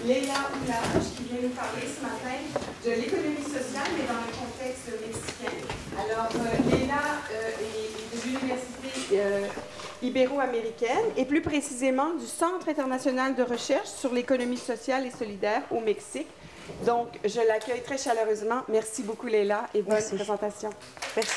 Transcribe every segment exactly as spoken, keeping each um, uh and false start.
Leila Oulage, qui vient nous parler ce matin de l'économie sociale, mais dans le contexte mexicain. Alors, euh, Leila euh, est de l'Université euh, ibéro-américaine, et plus précisément du Centre international de recherche sur l'économie sociale et solidaire au Mexique. Donc, je l'accueille très chaleureusement. Merci beaucoup, Leila, et bonne Merci. présentation. Merci.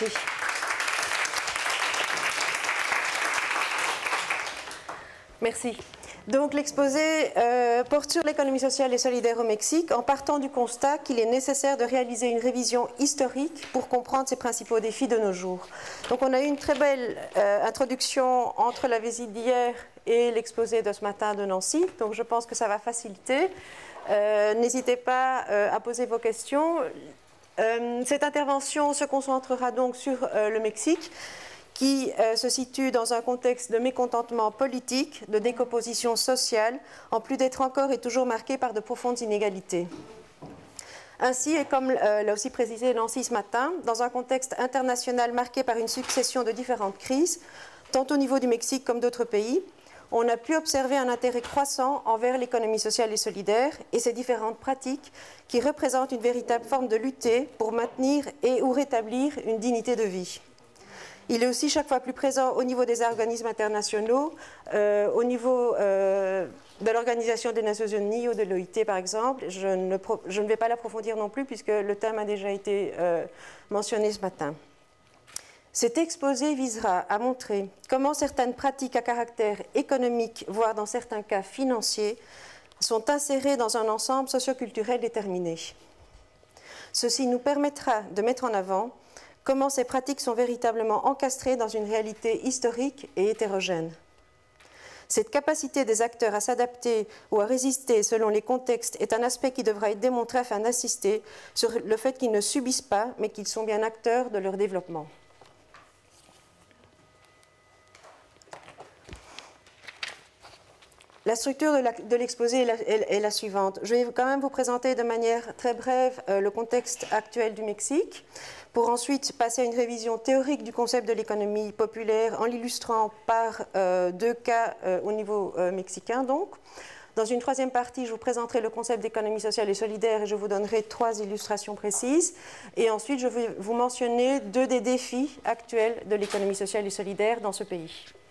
Merci. Donc l'exposé euh, porte sur l'économie sociale et solidaire au Mexique en partant du constat qu'il est nécessaire de réaliser une révision historique pour comprendre ses principaux défis de nos jours. Donc on a eu une très belle euh, introduction entre la visite d'hier et l'exposé de ce matin de Nancy, donc je pense que ça va faciliter. Euh, N'hésitez pas euh, à poser vos questions. Euh, cette intervention se concentrera donc sur euh, le Mexique, qui euh, se situe dans un contexte de mécontentement politique, de décomposition sociale, en plus d'être encore et toujours marqué par de profondes inégalités. Ainsi, et comme euh, l'a aussi précisé Nancy ce matin, dans un contexte international marqué par une succession de différentes crises, tant au niveau du Mexique comme d'autres pays, on a pu observer un intérêt croissant envers l'économie sociale et solidaire et ses différentes pratiques qui représentent une véritable forme de lutte pour maintenir et ou rétablir une dignité de vie. Il est aussi chaque fois plus présent au niveau des organismes internationaux, euh, au niveau euh, de l'Organisation des Nations Unies ou de l'O I T par exemple. Je ne, je ne vais pas l'approfondir non plus puisque le thème a déjà été euh, mentionné ce matin. Cet exposé visera à montrer comment certaines pratiques à caractère économique, voire dans certains cas financiers, sont insérées dans un ensemble socioculturel déterminé. Ceci nous permettra de mettre en avant comment ces pratiques sont véritablement encastrées dans une réalité historique et hétérogène. Cette capacité des acteurs à s'adapter ou à résister selon les contextes est un aspect qui devra être démontré afin d'insister sur le fait qu'ils ne subissent pas, mais qu'ils sont bien acteurs de leur développement. La structure de l'exposé est, est, est la suivante. Je vais quand même vous présenter de manière très brève euh, le contexte actuel du Mexique, pour ensuite passer à une révision théorique du concept de l'économie populaire en l'illustrant par euh, deux cas euh, au niveau euh, mexicain. Donc. Dans une troisième partie, je vous présenterai le concept d'économie sociale et solidaire et je vous donnerai trois illustrations précises. Et ensuite, je vais vous mentionner deux des défis actuels de l'économie sociale et solidaire dans ce pays.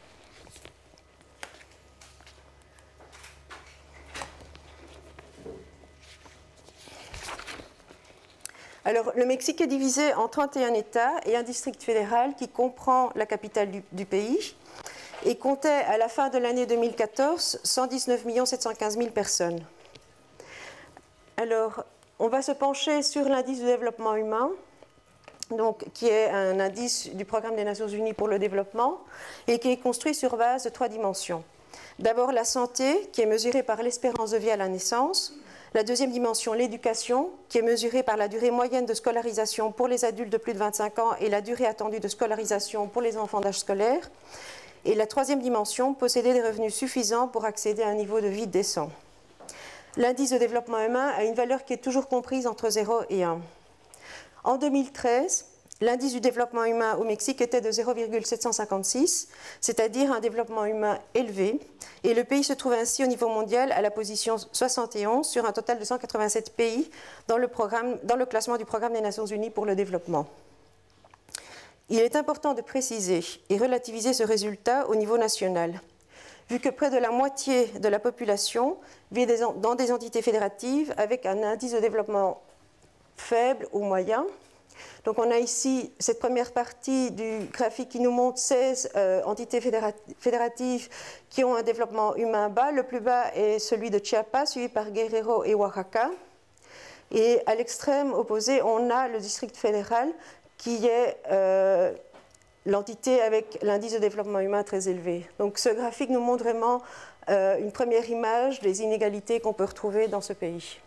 Alors, le Mexique est divisé en trente et un États et un district fédéral qui comprend la capitale du, du pays et comptait à la fin de l'année deux mille quatorze cent dix-neuf millions sept cent quinze mille personnes. Alors, on va se pencher sur l'indice du développement humain, donc, qui est un indice du Programme des Nations Unies pour le développement et qui est construit sur base de trois dimensions. D'abord, la santé, qui est mesurée par l'espérance de vie à la naissance. La deuxième dimension, l'éducation, qui est mesurée par la durée moyenne de scolarisation pour les adultes de plus de vingt-cinq ans et la durée attendue de scolarisation pour les enfants d'âge scolaire. Et la troisième dimension, posséder des revenus suffisants pour accéder à un niveau de vie décent. L'indice de développement humain a une valeur qui est toujours comprise entre zéro et un. En deux mille treize, l'indice du développement humain au Mexique était de zéro virgule sept cent cinquante-six, c'est-à-dire un développement humain élevé, et le pays se trouve ainsi au niveau mondial à la position soixante et onze sur un total de cent quatre-vingt-sept pays dans le, programme, dans le classement du Programme des Nations Unies pour le développement. Il est important de préciser et relativiser ce résultat au niveau national, vu que près de la moitié de la population vit dans des entités fédératives avec un indice de développement faible ou moyen. Donc on a ici cette première partie du graphique qui nous montre seize euh, entités fédératives qui ont un développement humain bas. Le plus bas est celui de Chiapas, suivi par Guerrero et Oaxaca. Et à l'extrême opposé, on a le district fédéral qui est euh, l'entité avec l'indice de développement humain très élevé. Donc ce graphique nous montre vraiment euh, une première image des inégalités qu'on peut retrouver dans ce pays.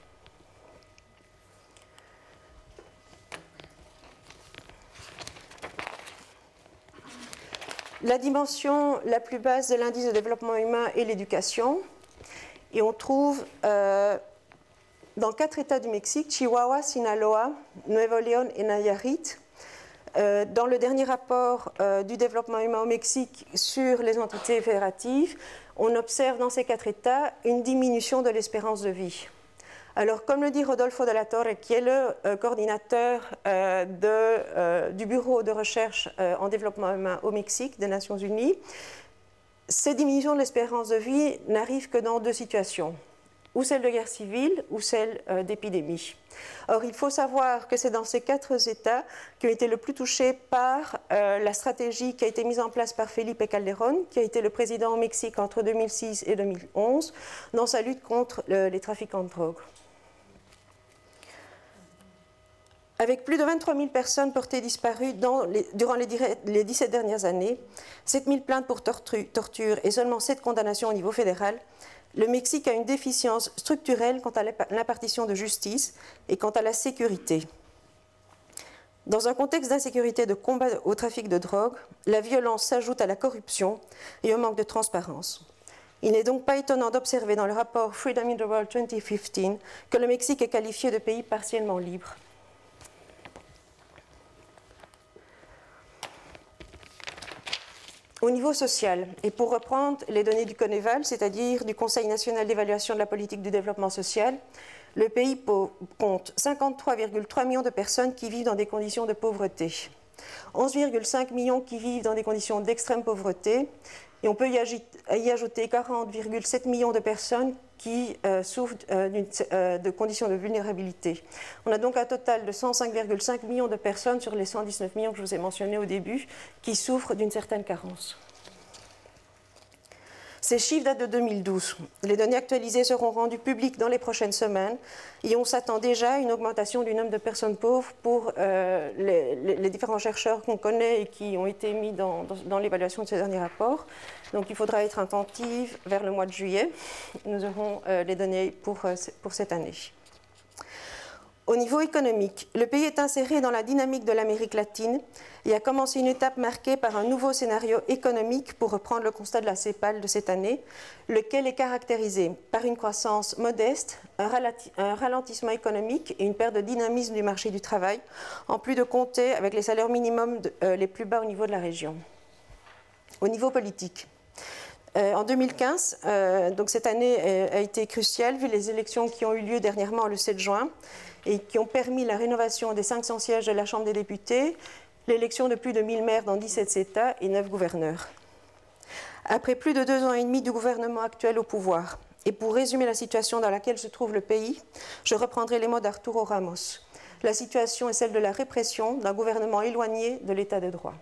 La dimension la plus basse de l'indice de développement humain est l'éducation. Et on trouve euh, dans quatre États du Mexique, Chihuahua, Sinaloa, Nuevo León et Nayarit. Euh, dans le dernier rapport euh, du développement humain au Mexique sur les entités fédératives, on observe dans ces quatre États une diminution de l'espérance de vie. Alors, comme le dit Rodolfo de la Torre, qui est le euh, coordinateur euh, de, euh, du Bureau de recherche euh, en développement humain au Mexique des Nations Unies, ces diminutions de l'espérance de vie n'arrivent que dans deux situations, ou celle de guerre civile, ou celle euh, d'épidémie. Or, il faut savoir que c'est dans ces quatre États qui ont été le plus touchés par euh, la stratégie qui a été mise en place par Felipe Calderón, qui a été le président au Mexique entre deux mille six et deux mille onze, dans sa lutte contre le, les trafiquants de drogue. Avec plus de vingt-trois mille personnes portées disparues dans les, durant les, les dix-sept dernières années, sept mille plaintes pour tortu, torture et seulement sept condamnations au niveau fédéral, le Mexique a une déficience structurelle quant à l'impartition de justice et quant à la sécurité. Dans un contexte d'insécurité et de combat au trafic de drogue, la violence s'ajoute à la corruption et au manque de transparence. Il n'est donc pas étonnant d'observer dans le rapport Freedom in the World deux mille quinze que le Mexique est qualifié de pays partiellement libre. Au niveau social, et pour reprendre les données du Coneval, c'est-à-dire du Conseil national d'évaluation de la politique du développement social, le pays compte cinquante-trois virgule trois millions de personnes qui vivent dans des conditions de pauvreté, onze virgule cinq millions qui vivent dans des conditions d'extrême pauvreté, et on peut y ajouter quarante virgule sept millions de personnes qui euh, souffrent euh, euh, de conditions de vulnérabilité. On a donc un total de cent cinq virgule cinq millions de personnes sur les cent dix-neuf millions que je vous ai mentionnés au début qui souffrent d'une certaine carence. Ces chiffres datent de deux mille douze. Les données actualisées seront rendues publiques dans les prochaines semaines et on s'attend déjà à une augmentation du nombre de personnes pauvres pour euh, les, les, les différents chercheurs qu'on connaît et qui ont été mis dans, dans, dans l'évaluation de ces derniers rapports. Donc il faudra être attentif vers le mois de juillet. Nous aurons euh, les données pour, euh, pour cette année. Au niveau économique, le pays est inséré dans la dynamique de l'Amérique latine et a commencé une étape marquée par un nouveau scénario économique, pour reprendre le constat de la CEPAL de cette année, lequel est caractérisé par une croissance modeste, un ralentissement économique et une perte de dynamisme du marché du travail, en plus de compter avec les salaires minimums de, euh, les plus bas au niveau de la région. Au niveau politique, Euh, en deux mille quinze, euh, donc cette année a, a été cruciale vu les élections qui ont eu lieu dernièrement le sept juin et qui ont permis la rénovation des cinq cents sièges de la Chambre des députés, l'élection de plus de mille maires dans dix-sept États et neuf gouverneurs. Après plus de deux ans et demi du gouvernement actuel au pouvoir, et pour résumer la situation dans laquelle se trouve le pays, je reprendrai les mots d'Arturo Ramos. La situation est celle de la répression d'un gouvernement éloigné de l'état de droit.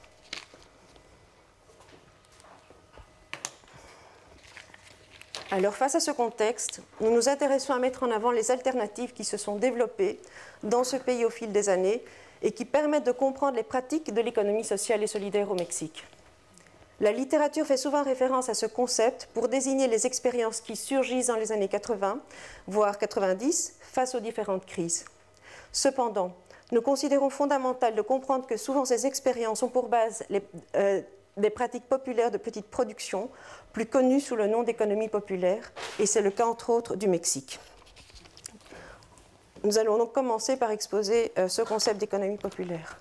Alors, face à ce contexte, nous nous intéressons à mettre en avant les alternatives qui se sont développées dans ce pays au fil des années et qui permettent de comprendre les pratiques de l'économie sociale et solidaire au Mexique. La littérature fait souvent référence à ce concept pour désigner les expériences qui surgissent dans les années quatre-vingts, voire quatre-vingt-dix, face aux différentes crises. Cependant, nous considérons fondamental de comprendre que souvent ces expériences ont pour base les, euh, des pratiques populaires de petite production, plus connues sous le nom d'économie populaire, et c'est le cas entre autres du Mexique. Nous allons donc commencer par exposer euh, ce concept d'économie populaire.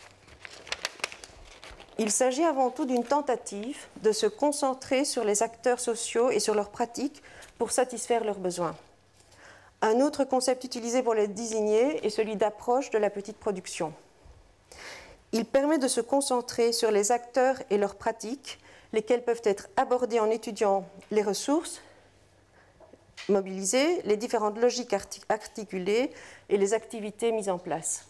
Il s'agit avant tout d'une tentative de se concentrer sur les acteurs sociaux et sur leurs pratiques pour satisfaire leurs besoins. Un autre concept utilisé pour les désigner est celui d'approche de la petite production. Il permet de se concentrer sur les acteurs et leurs pratiques, lesquels peuvent être abordés en étudiant les ressources mobilisées, les différentes logiques articulées et les activités mises en place.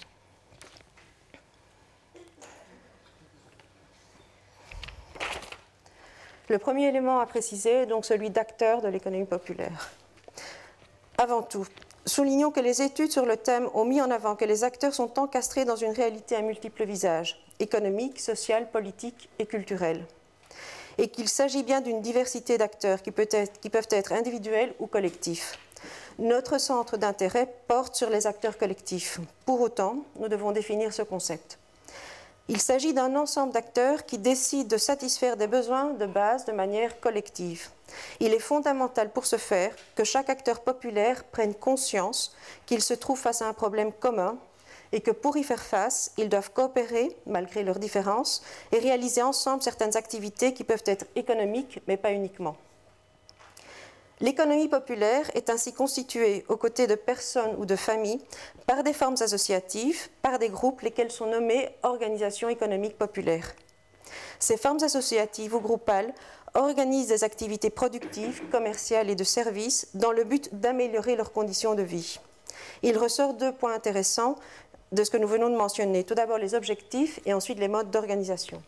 Le premier élément à préciser est donc celui d'acteurs de l'économie populaire. Avant tout, soulignons que les études sur le thème ont mis en avant que les acteurs sont encastrés dans une réalité à multiples visages, économique, social, politique et culturel, et qu'il s'agit bien d'une diversité d'acteurs qui, peut être, qui peuvent être individuels ou collectifs. Notre centre d'intérêt porte sur les acteurs collectifs. Pour autant, nous devons définir ce concept. Il s'agit d'un ensemble d'acteurs qui décident de satisfaire des besoins de base de manière collective. Il est fondamental pour ce faire que chaque acteur populaire prenne conscience qu'il se trouve face à un problème commun et que pour y faire face, ils doivent coopérer malgré leurs différences et réaliser ensemble certaines activités qui peuvent être économiques, mais pas uniquement. L'économie populaire est ainsi constituée aux côtés de personnes ou de familles par des formes associatives, par des groupes, lesquels sont nommés organisations économiques populaires. Ces formes associatives ou groupales organisent des activités productives, commerciales et de services dans le but d'améliorer leurs conditions de vie. Il ressort deux points intéressants de ce que nous venons de mentionner. Tout d'abord les objectifs et ensuite les modes d'organisation.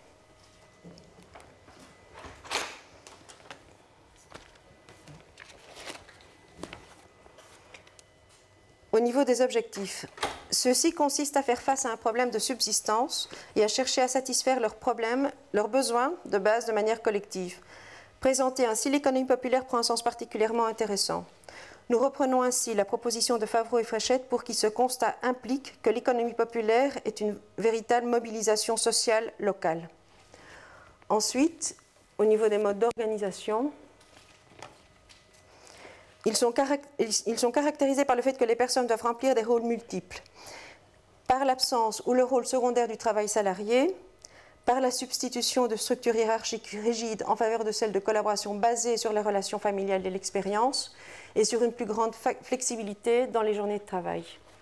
Au niveau des objectifs, ceux-ci consistent à faire face à un problème de subsistance et à chercher à satisfaire leurs problèmes, leurs besoins de base de manière collective. Présenter ainsi l'économie populaire prend un sens particulièrement intéressant. Nous reprenons ainsi la proposition de Favreau et Fréchette pour qui ce constat implique que l'économie populaire est une véritable mobilisation sociale locale. Ensuite, au niveau des modes d'organisation, Ils sont, ils sont caractérisés par le fait que les personnes doivent remplir des rôles multiples, par l'absence ou le rôle secondaire du travail salarié, par la substitution de structures hiérarchiques rigides en faveur de celles de collaboration basées sur les relations familiales et l'expérience, et sur une plus grande flexibilité dans les journées de travail.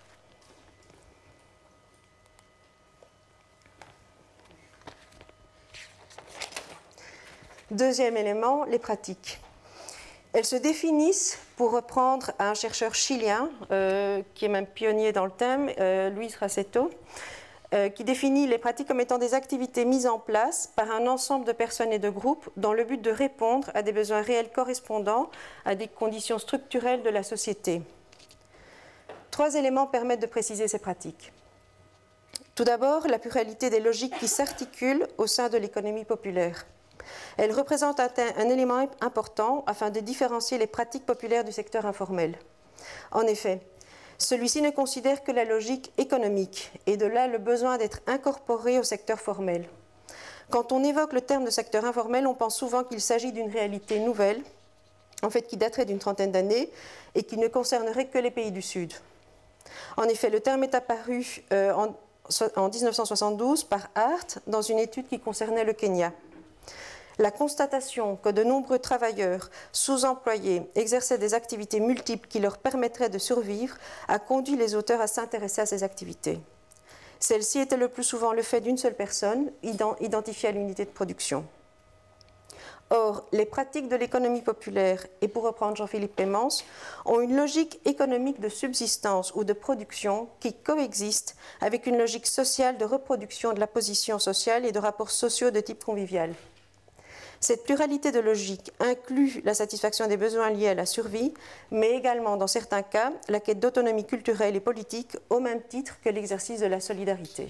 Deuxième élément, les pratiques. Elles se définissent, pour reprendre à un chercheur chilien, euh, qui est même pionnier dans le thème, euh, Luis Raceto, euh, qui définit les pratiques comme étant des activités mises en place par un ensemble de personnes et de groupes dans le but de répondre à des besoins réels correspondant à des conditions structurelles de la société. Trois éléments permettent de préciser ces pratiques. Tout d'abord, la pluralité des logiques qui s'articulent au sein de l'économie populaire. Elle représente un, un élément important afin de différencier les pratiques populaires du secteur informel. En effet, celui-ci ne considère que la logique économique et de là le besoin d'être incorporé au secteur formel. Quand on évoque le terme de secteur informel, on pense souvent qu'il s'agit d'une réalité nouvelle, en fait qui daterait d'une trentaine d'années et qui ne concernerait que les pays du Sud. En effet, le terme est apparu euh, en, en mille neuf cent soixante-douze par Hart dans une étude qui concernait le Kenya. La constatation que de nombreux travailleurs sous-employés exerçaient des activités multiples qui leur permettraient de survivre a conduit les auteurs à s'intéresser à ces activités. Celles-ci étaient le plus souvent le fait d'une seule personne, identifiée à l'unité de production. Or, les pratiques de l'économie populaire, et pour reprendre Jean-Philippe Clémence, ont une logique économique de subsistance ou de production qui coexiste avec une logique sociale de reproduction de la position sociale et de rapports sociaux de type convivial. Cette pluralité de logiques inclut la satisfaction des besoins liés à la survie, mais également, dans certains cas, la quête d'autonomie culturelle et politique au même titre que l'exercice de la solidarité.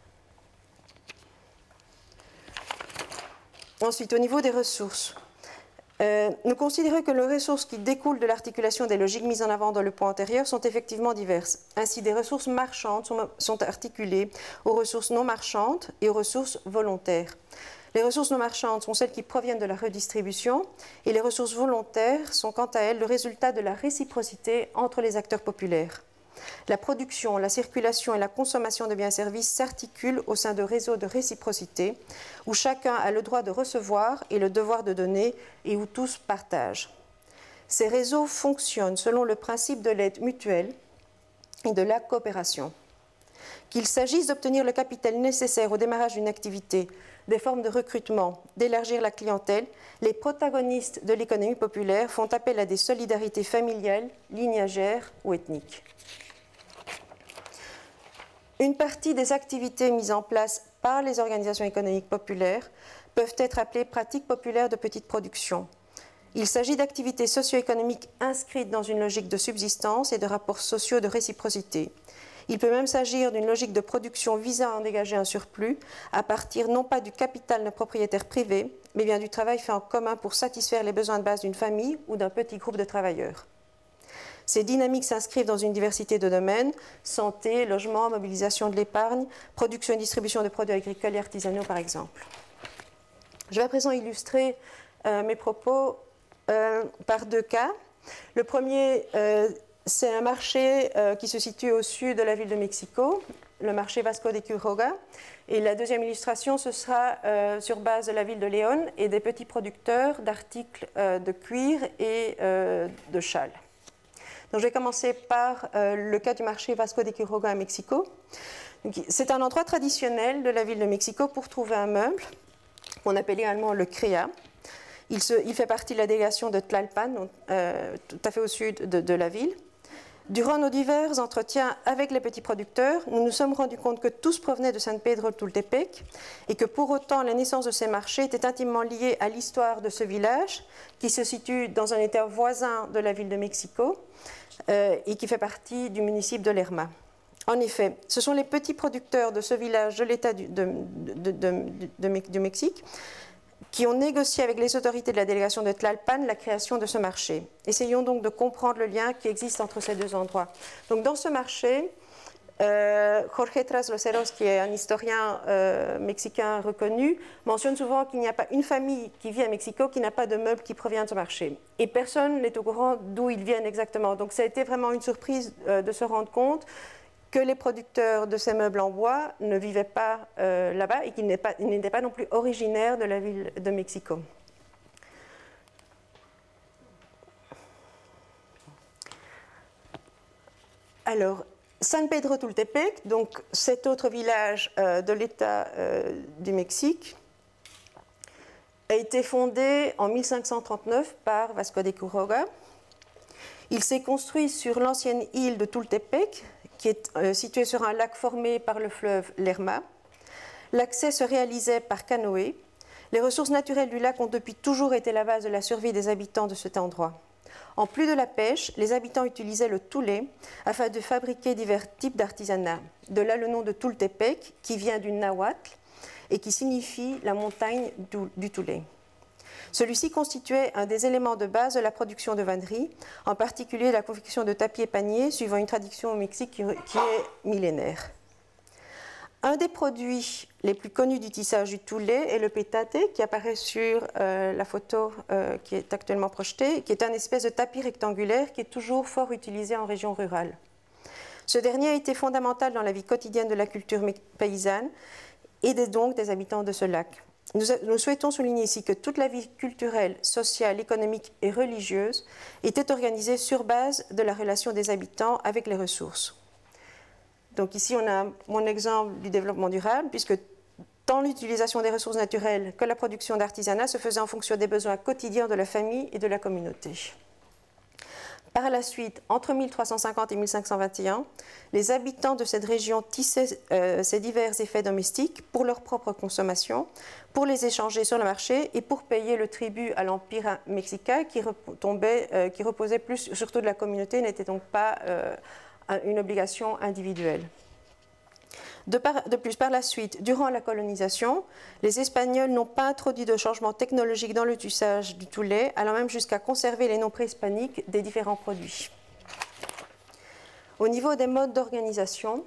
Ensuite, au niveau des ressources, euh, nous considérons que les ressources qui découlent de l'articulation des logiques mises en avant dans le point antérieur sont effectivement diverses. Ainsi, des ressources marchandes sont, sont articulées aux ressources non marchandes et aux ressources volontaires. Les ressources non marchandes sont celles qui proviennent de la redistribution et les ressources volontaires sont quant à elles le résultat de la réciprocité entre les acteurs populaires. La production, la circulation et la consommation de biens et services s'articulent au sein de réseaux de réciprocité où chacun a le droit de recevoir et le devoir de donner et où tous partagent. Ces réseaux fonctionnent selon le principe de l'aide mutuelle et de la coopération. Qu'il s'agisse d'obtenir le capital nécessaire au démarrage d'une activité, des formes de recrutement, d'élargir la clientèle, les protagonistes de l'économie populaire font appel à des solidarités familiales, lignagères ou ethniques. Une partie des activités mises en place par les organisations économiques populaires peuvent être appelées pratiques populaires de petite production. Il s'agit d'activités socio-économiques inscrites dans une logique de subsistance et de rapports sociaux de réciprocité. Il peut même s'agir d'une logique de production visant à en dégager un surplus à partir non pas du capital d'un propriétaire privé, mais bien du travail fait en commun pour satisfaire les besoins de base d'une famille ou d'un petit groupe de travailleurs. Ces dynamiques s'inscrivent dans une diversité de domaines, santé, logement, mobilisation de l'épargne, production et distribution de produits agricoles et artisanaux par exemple. Je vais à présent illustrer euh, mes propos euh, par deux cas. Le premier, euh, c'est un marché euh, qui se situe au sud de la ville de Mexico, le marché Vasco de Quiroga. Et la deuxième illustration, ce sera euh, sur base de la ville de Léon et des petits producteurs d'articles euh, de cuir et euh, de châles. Donc, je vais commencer par euh, le cas du marché Vasco de Quiroga à Mexico. C'est un endroit traditionnel de la ville de Mexico pour trouver un meuble qu'on appelle également le C R E A. Il, se, il fait partie de la délégation de Tlalpan, donc, euh, tout à fait au sud de, de la ville. Durant nos divers entretiens avec les petits producteurs, nous nous sommes rendus compte que tous provenaient de San Pedro Tultepec et que pour autant la naissance de ces marchés était intimement liée à l'histoire de ce village qui se situe dans un état voisin de la ville de Mexico euh, et qui fait partie du municipe de Lerma. En effet, ce sont les petits producteurs de ce village de l'État du, de, de, de, de, du Mexique qui ont négocié avec les autorités de la délégation de Tlalpan la création de ce marché. Essayons donc de comprendre le lien qui existe entre ces deux endroits. Donc, dans ce marché, euh, Jorge Trasloceros, qui est un historien euh, mexicain reconnu, mentionne souvent qu'il n'y a pas une famille qui vit à Mexico qui n'a pas de meubles qui proviennent de ce marché. Et personne n'est au courant d'où ils viennent exactement. Donc, ça a été vraiment une surprise euh, de se rendre compte que les producteurs de ces meubles en bois ne vivaient pas euh, là-bas et qu'ils n'étaient pas, pas non plus originaires de la ville de Mexico. Alors, San Pedro Tultepec, donc cet autre village euh, de l'État euh, du Mexique, a été fondé en mille cinq cent trente-neuf par Vasco de Quiroga. Il s'est construit sur l'ancienne île de Tultepec, qui est euh, située sur un lac formé par le fleuve Lerma. L'accès se réalisait par canoë. Les ressources naturelles du lac ont depuis toujours été la base de la survie des habitants de cet endroit. En plus de la pêche, les habitants utilisaient le toulet afin de fabriquer divers types d'artisanat. De là le nom de Tultepec, qui vient du nahuatl et qui signifie la montagne du, du toulet. Celui-ci constituait un des éléments de base de la production de vannerie, en particulier la confection de tapis et paniers, suivant une tradition au Mexique qui, qui est millénaire. Un des produits les plus connus du tissage du toulet est le pétate, qui apparaît sur euh, la photo euh, qui est actuellement projetée, qui est un espèce de tapis rectangulaire qui est toujours fort utilisé en région rurale. Ce dernier a été fondamental dans la vie quotidienne de la culture paysanne et des, donc des habitants de ce lac. Nous, nous souhaitons souligner ici que toute la vie culturelle, sociale, économique et religieuse était organisée sur base de la relation des habitants avec les ressources. Donc ici, on a mon exemple du développement durable, puisque tant l'utilisation des ressources naturelles que la production d'artisanat se faisait en fonction des besoins quotidiens de la famille et de la communauté. Par la suite, entre mille trois cent cinquante et mille cinq cent vingt et un, les habitants de cette région tissaient euh, ces divers effets domestiques pour leur propre consommation, pour les échanger sur le marché et pour payer le tribut à l'Empire mexicain qui, retombait, euh, qui reposait plus surtout de la communauté, n'était donc pas euh, une obligation individuelle. De, par, de plus, par la suite, durant la colonisation, les Espagnols n'ont pas introduit de changement technologique dans le tissage du toulet, allant même jusqu'à conserver les noms préhispaniques des différents produits. Au niveau des modes d'organisation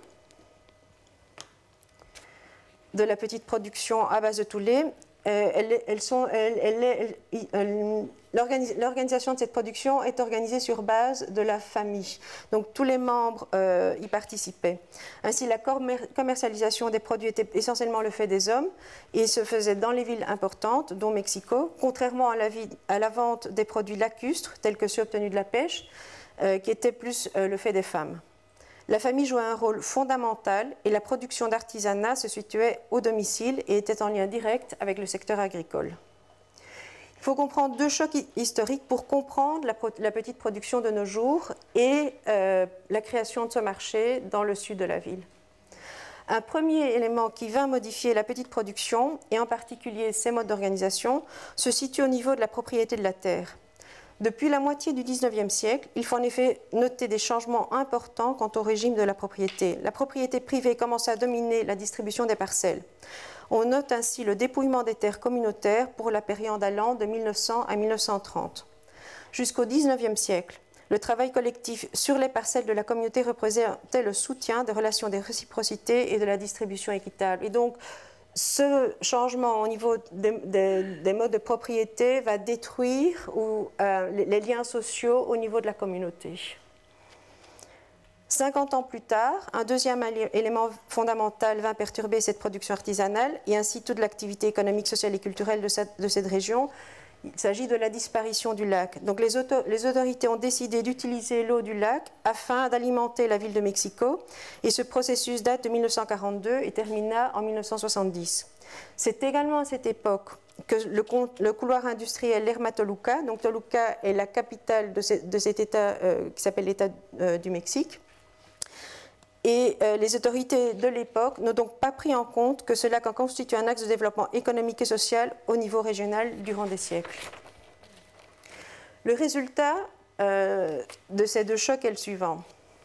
de la petite production à base de toulet, euh, elles, elles sont, elles, elles, elles, l'organisation de cette production est organisée sur base de la famille. Donc tous les membres euh, y participaient. Ainsi, la commercialisation des produits était essentiellement le fait des hommes et se faisait dans les villes importantes, dont Mexico, contrairement à la, vie, à la vente des produits lacustres, tels que ceux obtenus de la pêche, euh, qui était plus euh, le fait des femmes. La famille jouait un rôle fondamental et la production d'artisanat se situait au domicile et était en lien direct avec le secteur agricole. Il faut comprendre deux chocs historiques pour comprendre la, la petite production de nos jours et euh, la création de ce marché dans le sud de la ville. Un premier élément qui vint modifier la petite production, et en particulier ses modes d'organisation, se situe au niveau de la propriété de la terre. Depuis la moitié du dix-neuvième siècle, il faut en effet noter des changements importants quant au régime de la propriété. La propriété privée commence à dominer la distribution des parcelles. On note ainsi le dépouillement des terres communautaires pour la période allant de mille neuf cents à mille neuf cent trente. Jusqu'au dix-neuvième siècle, le travail collectif sur les parcelles de la communauté représentait le soutien des relations de réciprocité et de la distribution équitable. Et donc, ce changement au niveau des, des, des modes de propriété va détruire ou, euh, les, les liens sociaux au niveau de la communauté. cinquante ans plus tard, un deuxième élément fondamental vint perturber cette production artisanale et ainsi toute l'activité économique, sociale et culturelle de cette, de cette région. Il s'agit de la disparition du lac. Donc les, auto, les autorités ont décidé d'utiliser l'eau du lac afin d'alimenter la ville de Mexico et ce processus date de mille neuf cent quarante-deux et termina en mille neuf cent soixante-dix. C'est également à cette époque que le, le couloir industriel Lerma Toluca, donc Toluca est la capitale de, ce, de cet État euh, qui s'appelle l'État euh, du Mexique, et euh, les autorités de l'époque n'ont donc pas pris en compte que ce lac constitue un axe de développement économique et social au niveau régional durant des siècles. Le résultat euh, de ces deux chocs est le suivant.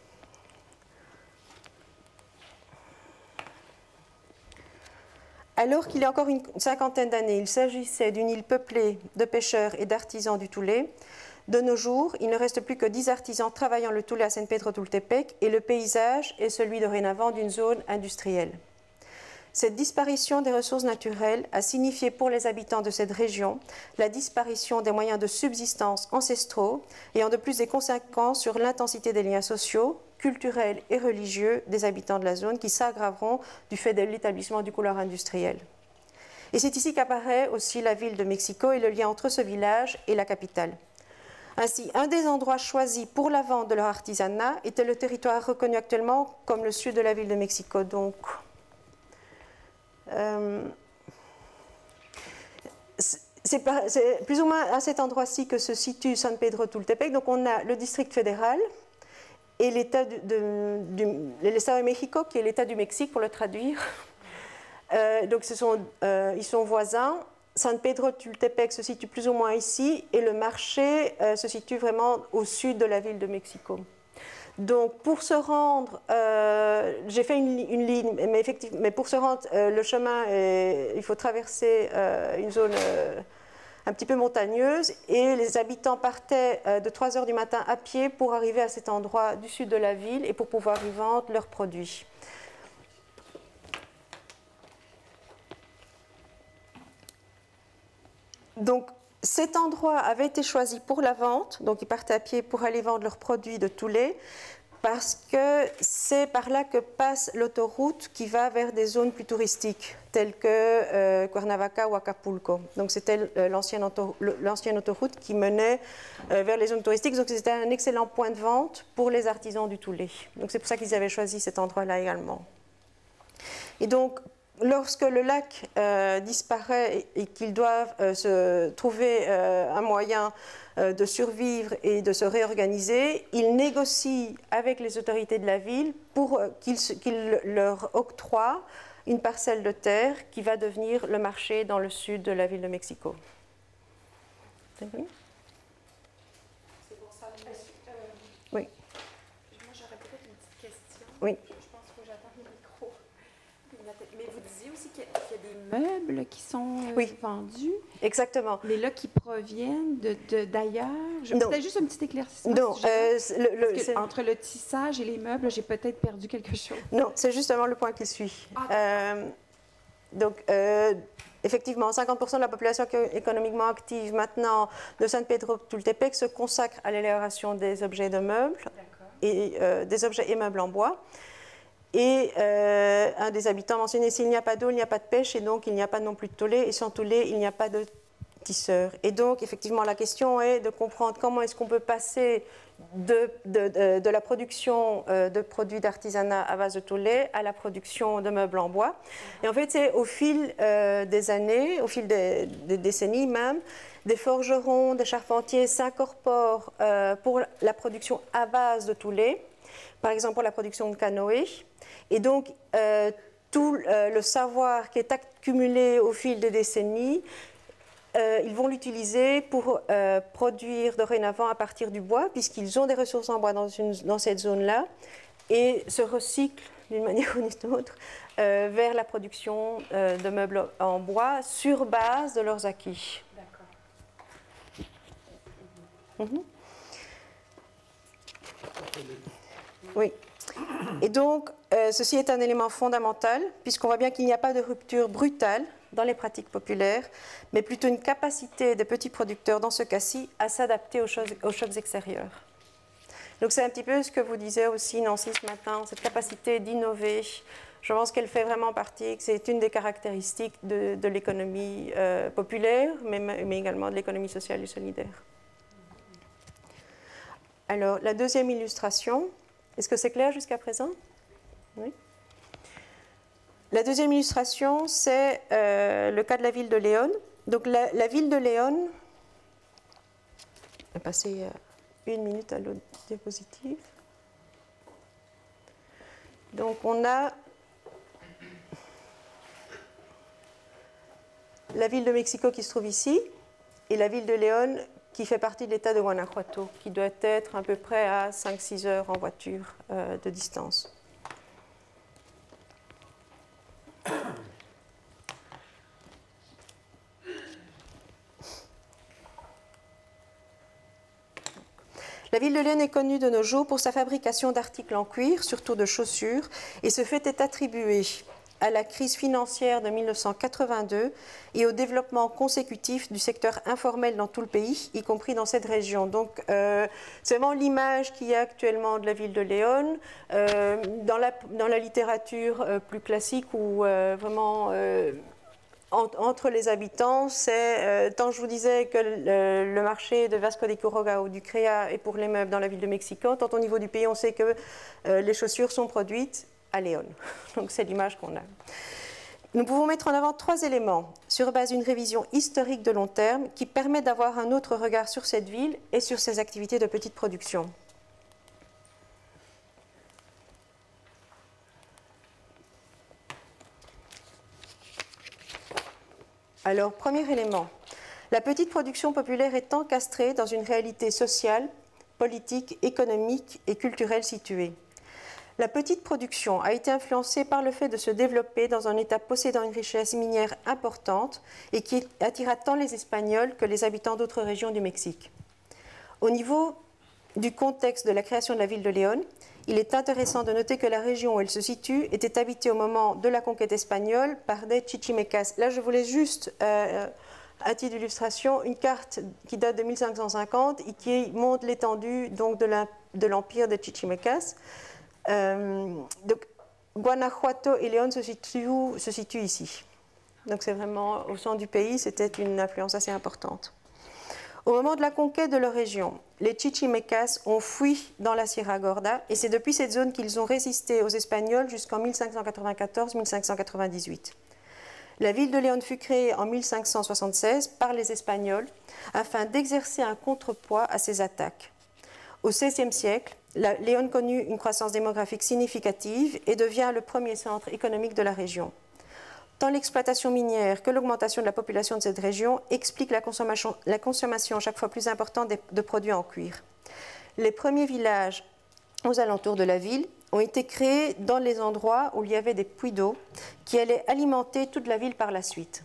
Alors qu'il y a encore une cinquantaine d'années, il s'agissait d'une île peuplée de pêcheurs et d'artisans du Toulé, de nos jours, il ne reste plus que dix artisans travaillant le Toulé à San Pedro Tultepec et le paysage est celui dorénavant d'une zone industrielle. Cette disparition des ressources naturelles a signifié pour les habitants de cette région la disparition des moyens de subsistance ancestraux ayant de plus des conséquences sur l'intensité des liens sociaux, culturels et religieux des habitants de la zone qui s'aggraveront du fait de l'établissement du couloir industriel. Et c'est ici qu'apparaît aussi la ville de Mexico et le lien entre ce village et la capitale. Ainsi, un des endroits choisis pour la vente de leur artisanat était le territoire reconnu actuellement comme le sud de la ville de Mexico. Donc, euh, c'est plus ou moins à cet endroit-ci que se situe San Pedro Tultepec. Donc, on a le district fédéral et l'État de, de, de Mexico, qui est l'État du Mexique, pour le traduire. Euh, donc, ce sont, euh, ils sont voisins. San Pedro Tultepec se situe plus ou moins ici et le marché euh, se situe vraiment au sud de la ville de Mexico. Donc pour se rendre, euh, j'ai fait une, une ligne, mais, effectivement, mais pour se rendre, euh, le chemin, est, il faut traverser euh, une zone euh, un petit peu montagneuse et les habitants partaient euh, de trois heures du matin à pied pour arriver à cet endroit du sud de la ville et pour pouvoir y vendre leurs produits. Donc, cet endroit avait été choisi pour la vente, donc ils partaient à pied pour aller vendre leurs produits de Toulé, parce que c'est par là que passe l'autoroute qui va vers des zones plus touristiques, telles que euh, Cuernavaca ou Acapulco. Donc, c'était euh, l'ancienne auto, autoroute qui menait euh, vers les zones touristiques, donc c'était un excellent point de vente pour les artisans du Toulé. Donc, c'est pour ça qu'ils avaient choisi cet endroit-là également. Et donc, lorsque le lac euh, disparaît et, et qu'ils doivent euh, se trouver euh, un moyen euh, de survivre et de se réorganiser, ils négocient avec les autorités de la ville pour euh, qu'ils qu'ils leur octroient une parcelle de terre qui va devenir le marché dans le sud de la ville de Mexico. C'est bon ? C'est pour ça. Euh, oui. Moi, j'aurais peut-être une petite question. Oui. Mais vous disiez aussi qu'il y, qu y a des meubles qui sont euh, oui. vendus. Exactement. Mais là, qui proviennent d'ailleurs. Peut-être juste un petit éclaircissement. Non. Si euh, le, le, entre le tissage et les meubles, j'ai peut-être perdu quelque chose. Non, c'est justement le point qui suit. Ah, euh, donc, euh, effectivement, cinquante pour cent de la population économiquement active maintenant de San Pedro Tultepec se consacre à l'élaboration des objets de meubles et euh, des objets et meubles en bois. Et euh, un des habitants mentionnait, s'il n'y a pas d'eau, il n'y a pas de pêche, et donc il n'y a pas non plus de Toulé, et sans Toulé, il n'y a pas de tisseur. Et donc, effectivement, la question est de comprendre comment est-ce qu'on peut passer de, de, de, de la production euh, de produits d'artisanat à base de Toulé à la production de meubles en bois. Et en fait, c'est au fil euh, des années, au fil des, des décennies même, des forgerons, des charpentiers s'incorporent euh, pour la production à base de Toulé, par exemple pour la production de canoës. Et donc, euh, tout euh, le savoir qui est accumulé au fil des décennies, euh, ils vont l'utiliser pour euh, produire dorénavant à partir du bois, puisqu'ils ont des ressources en bois dans, une, dans cette zone-là, et se recyclent d'une manière ou d'une autre euh, vers la production euh, de meubles en bois sur base de leurs acquis. D'accord. Mm-hmm. Oui. Et donc, euh, ceci est un élément fondamental, puisqu'on voit bien qu'il n'y a pas de rupture brutale dans les pratiques populaires, mais plutôt une capacité des petits producteurs, dans ce cas-ci, à s'adapter aux, aux chocs extérieurs. Donc c'est un petit peu ce que vous disiez aussi, Nancy, ce matin, cette capacité d'innover. Je pense qu'elle fait vraiment partie, que c'est une des caractéristiques de, de l'économie euh, populaire, mais, mais également de l'économie sociale et solidaire. Alors, la deuxième illustration, est-ce que c'est clair jusqu'à présent? Oui. La deuxième illustration, c'est euh, le cas de la ville de León. Donc, la, la ville de León, on va passer une minute à l'autre diapositive. Donc, on a la ville de Mexico qui se trouve ici, et la ville de León qui fait partie de l'État de Guanajuato, qui doit être à peu près à cinq à six heures en voiture euh, de distance. La ville de León est connue de nos jours pour sa fabrication d'articles en cuir, surtout de chaussures, et ce fait est attribué à la crise financière de mille neuf cent quatre-vingt-deux et au développement consécutif du secteur informel dans tout le pays, y compris dans cette région. Donc, euh, c'est vraiment l'image qu'il y a actuellement de la ville de León. Euh, dans, la, dans la littérature euh, plus classique, où euh, vraiment... Euh, entre les habitants, c'est, euh, tant je vous disais que le, le marché de Vasco de Quiroga ou du Créa est pour les meubles dans la ville de Mexico, tant au niveau du pays, on sait que euh, les chaussures sont produites à León. Donc c'est l'image qu'on a. Nous pouvons mettre en avant trois éléments sur base d'une révision historique de long terme qui permet d'avoir un autre regard sur cette ville et sur ses activités de petite production. Alors, premier élément, la petite production populaire est encastrée dans une réalité sociale, politique, économique et culturelle située. La petite production a été influencée par le fait de se développer dans un État possédant une richesse minière importante et qui attira tant les Espagnols que les habitants d'autres régions du Mexique. Au niveau du contexte de la création de la ville de León, il est intéressant de noter que la région où elle se situe était habitée au moment de la conquête espagnole par des chichimecas. Là, je voulais juste, euh, à titre d'illustration, une carte qui date de mille cinq cent cinquante et qui montre l'étendue donc, de l'empire des chichimecas. Euh, donc, Guanajuato et León se situent, se situent ici. Donc, c'est vraiment au centre du pays, c'était une influence assez importante. Au moment de la conquête de leur région, les chichimecas ont fui dans la Sierra Gorda et c'est depuis cette zone qu'ils ont résisté aux Espagnols jusqu'en mille cinq cent quatre-vingt-quatorze à mille cinq cent quatre-vingt-dix-huit. La ville de León fut créée en mille cinq cent soixante-seize par les Espagnols afin d'exercer un contrepoids à ces attaques. Au seizième siècle, León connut une croissance démographique significative et devient le premier centre économique de la région. Tant l'exploitation minière que l'augmentation de la population de cette région expliquent la consommation, la consommation chaque fois plus importante de, de produits en cuir. Les premiers villages aux alentours de la ville ont été créés dans les endroits où il y avait des puits d'eau qui allaient alimenter toute la ville par la suite.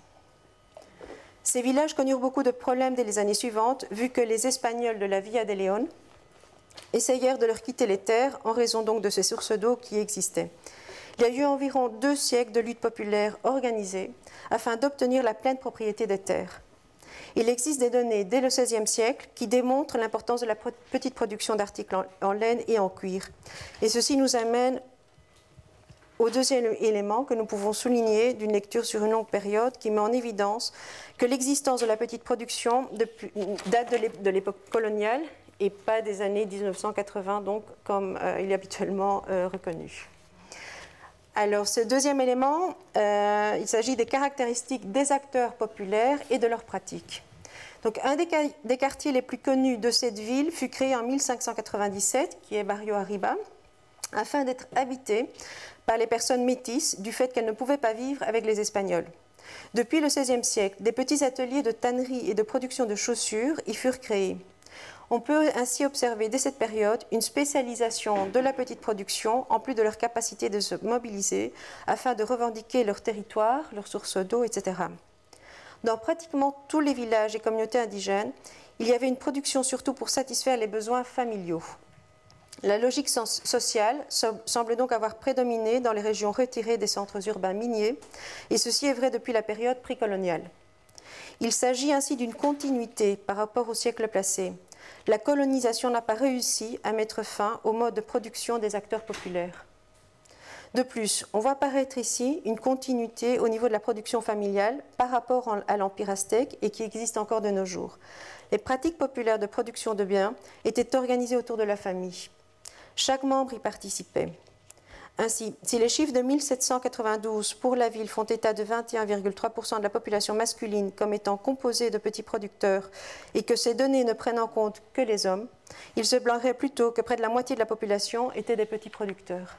Ces villages connurent beaucoup de problèmes dès les années suivantes, vu que les Espagnols de la Villa de León essayèrent de leur quitter les terres en raison donc de ces sources d'eau qui existaient. Il y a eu environ deux siècles de lutte populaire organisée afin d'obtenir la pleine propriété des terres. Il existe des données dès le seizième siècle qui démontrent l'importance de la petite production d'articles en, en laine et en cuir. Et ceci nous amène au deuxième élément que nous pouvons souligner d'une lecture sur une longue période qui met en évidence que l'existence de la petite production depuis, date de l'époque coloniale et pas des années mille neuf cent quatre-vingts, donc comme euh, il est habituellement euh, reconnu. Alors, ce deuxième élément, euh, il s'agit des caractéristiques des acteurs populaires et de leurs pratiques. Donc, un des, des quartiers les plus connus de cette ville fut créé en mille cinq cent quatre-vingt-dix-sept, qui est Barrio Arriba, afin d'être habité par les personnes métisses du fait qu'elles ne pouvaient pas vivre avec les Espagnols. Depuis le seizième siècle, des petits ateliers de tannerie et de production de chaussures y furent créés. On peut ainsi observer dès cette période une spécialisation de la petite production en plus de leur capacité de se mobiliser afin de revendiquer leur territoire, leurs sources d'eau, et cetera. Dans pratiquement tous les villages et communautés indigènes, il y avait une production surtout pour satisfaire les besoins familiaux. La logique sociale semble donc avoir prédominé dans les régions retirées des centres urbains miniers, et ceci est vrai depuis la période précoloniale. Il s'agit ainsi d'une continuité par rapport au siècle passé. La colonisation n'a pas réussi à mettre fin au mode de production des acteurs populaires. De plus, on voit apparaître ici une continuité au niveau de la production familiale par rapport à l'Empire aztèque et qui existe encore de nos jours. Les pratiques populaires de production de biens étaient organisées autour de la famille. Chaque membre y participait. Ainsi, si les chiffres de mille sept cent quatre-vingt-douze pour la ville font état de vingt et un virgule trois pour cent de la population masculine comme étant composée de petits producteurs et que ces données ne prennent en compte que les hommes, il se semblerait plutôt que près de la moitié de la population étaient des petits producteurs.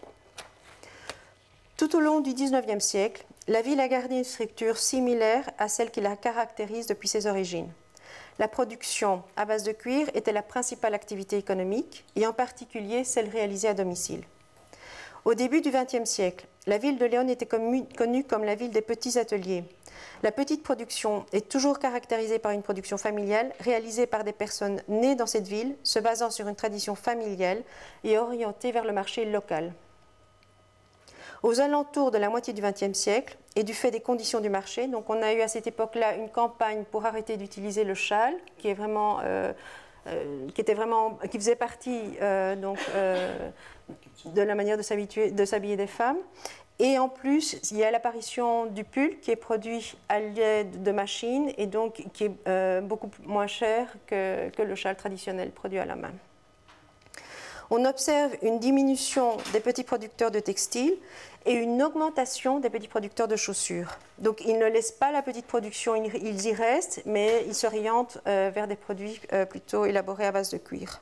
Tout au long du dix-neuvième siècle, la ville a gardé une structure similaire à celle qui la caractérise depuis ses origines. La production à base de cuir était la principale activité économique et en particulier celle réalisée à domicile. Au début du vingtième siècle, la ville de Léon était connue comme la ville des petits ateliers. La petite production est toujours caractérisée par une production familiale réalisée par des personnes nées dans cette ville, se basant sur une tradition familiale et orientée vers le marché local. Aux alentours de la moitié du vingtième siècle, et du fait des conditions du marché, donc on a eu à cette époque-là une campagne pour arrêter d'utiliser le châle, qui est vraiment... Euh, Euh, qui, était vraiment, qui faisait partie euh, donc, euh, de la manière de s'habiller des femmes. Et en plus, il y a l'apparition du pull qui est produit à l'aide de machines et donc qui est euh, beaucoup moins cher que, que le châle traditionnel produit à la main. On observe une diminution des petits producteurs de textiles et une augmentation des petits producteurs de chaussures. Donc ils ne laissent pas la petite production, ils y restent, mais ils s'orientent euh, vers des produits euh, plutôt élaborés à base de cuir.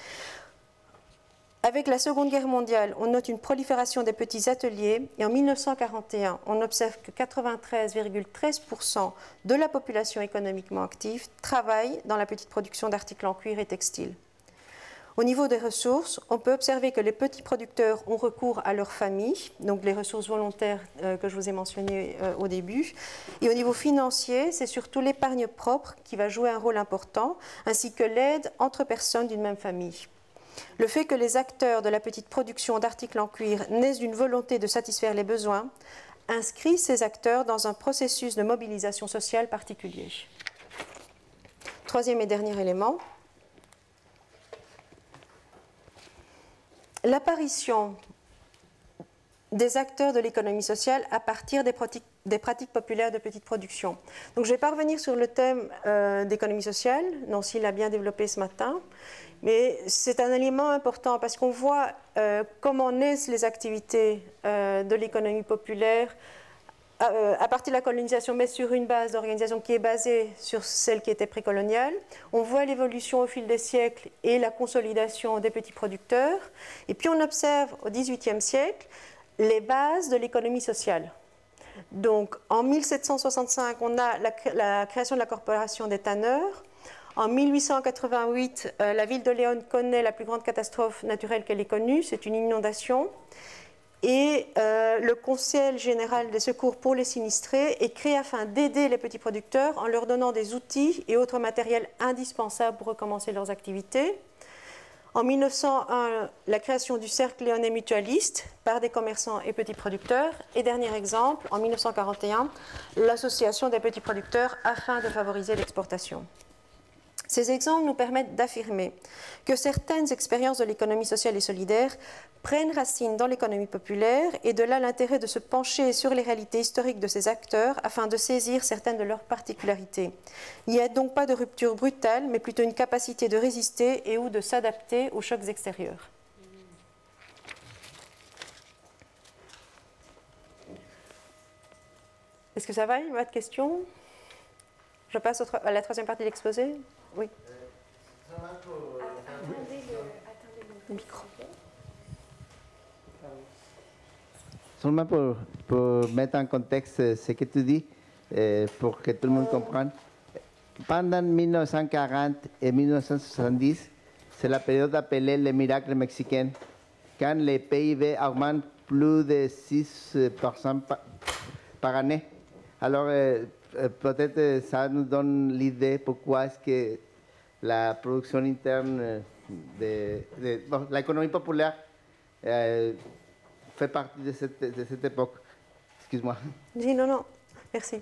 Avec la Seconde Guerre mondiale, on note une prolifération des petits ateliers et en mille neuf cent quarante et un, on observe que quatre-vingt-treize virgule treize pour cent de la population économiquement active travaille dans la petite production d'articles en cuir et textiles. Au niveau des ressources, on peut observer que les petits producteurs ont recours à leur famille, donc les ressources volontaires euh, que je vous ai mentionnées euh, au début. Et au niveau financier, c'est surtout l'épargne propre qui va jouer un rôle important, ainsi que l'aide entre personnes d'une même famille. Le fait que les acteurs de la petite production d'articles en cuir naissent d'une volonté de satisfaire les besoins inscrit ces acteurs dans un processus de mobilisation sociale particulier. Troisième et dernier élément. L'apparition des acteurs de l'économie sociale à partir des pratiques, des pratiques populaires de petite production. Donc, je ne vais pas revenir sur le thème euh, d'économie sociale, Nancy l'a bien développé ce matin, mais c'est un élément important parce qu'on voit euh, comment naissent les activités euh, de l'économie populaire à partir de la colonisation, mais sur une base d'organisation qui est basée sur celle qui était précoloniale. On voit l'évolution au fil des siècles et la consolidation des petits producteurs. Et puis on observe au dix-huitième siècle les bases de l'économie sociale. Donc en mille sept cent soixante-cinq, on a la, la création de la corporation des tanneurs. En mille huit cent quatre-vingt-huit, euh, la ville de Léon connaît la plus grande catastrophe naturelle qu'elle ait connue, c'est une inondation. Et euh, le Conseil général des secours pour les sinistrés est créé afin d'aider les petits producteurs en leur donnant des outils et autres matériels indispensables pour recommencer leurs activités. En mille neuf cent un, la création du Cercle léonais mutualiste par des commerçants et petits producteurs. Et dernier exemple, en mille neuf cent quarante et un, l'Association des petits producteurs afin de favoriser l'exportation. Ces exemples nous permettent d'affirmer que certaines expériences de l'économie sociale et solidaire prennent racine dans l'économie populaire et de là l'intérêt de se pencher sur les réalités historiques de ces acteurs afin de saisir certaines de leurs particularités. Il n'y a donc pas de rupture brutale, mais plutôt une capacité de résister et ou de s'adapter aux chocs extérieurs. Est-ce que ça va? Il y a pas de questions? Je passe au, à la troisième partie de l'exposé. Oui. Attendez le, attendez le micro. Seulement pour, pour mettre en contexte ce que tu dis, euh, pour que tout le monde comprenne. Pendant mille neuf cent quarante et mille neuf cent soixante-dix, c'est la période appelée le miracle mexicain, quand le P I B augmente plus de six pour cent par, par année. Alors, euh, peut-être ça nous donne l'idée pourquoi est-ce que la production interne de, de bon, l'économie populaire euh, fait partie de cette, de cette époque. Excuse-moi. Oui, non, non, merci.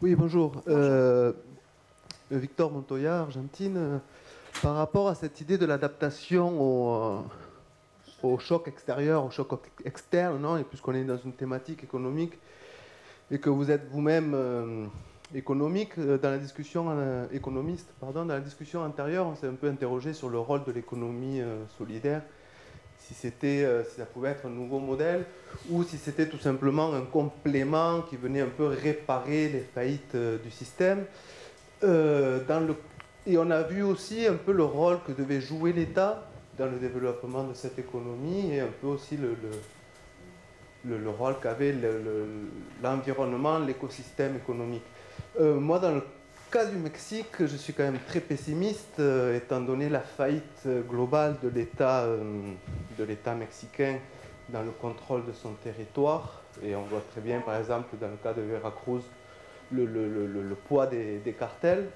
Oui, bonjour. bonjour. Euh, Victor Montoya, Argentine. Euh, par rapport à cette idée de l'adaptation au, euh, au choc extérieur, au choc externe, non, et puisqu'on est dans une thématique économique et que vous êtes vous-même euh, économique, euh, dans la discussion euh, économiste, pardon, dans la discussion antérieure, on s'est un peu interrogé sur le rôle de l'économie euh, solidaire. Si, c'était, euh, si ça pouvait être un nouveau modèle ou si c'était tout simplement un complément qui venait un peu réparer les faillites euh, du système. Euh, dans le, et on a vu aussi un peu le rôle que devait jouer l'État dans le développement de cette économie et un peu aussi le, le, le, le rôle qu'avait le, le, l'environnement, l'écosystème économique. Euh, moi, dans le cas du Mexique, je suis quand même très pessimiste, euh, étant donné la faillite globale de l'État, euh, de l'État mexicain dans le contrôle de son territoire. Et on voit très bien, par exemple, dans le cas de Veracruz, le, le, le, le poids des, des cartels.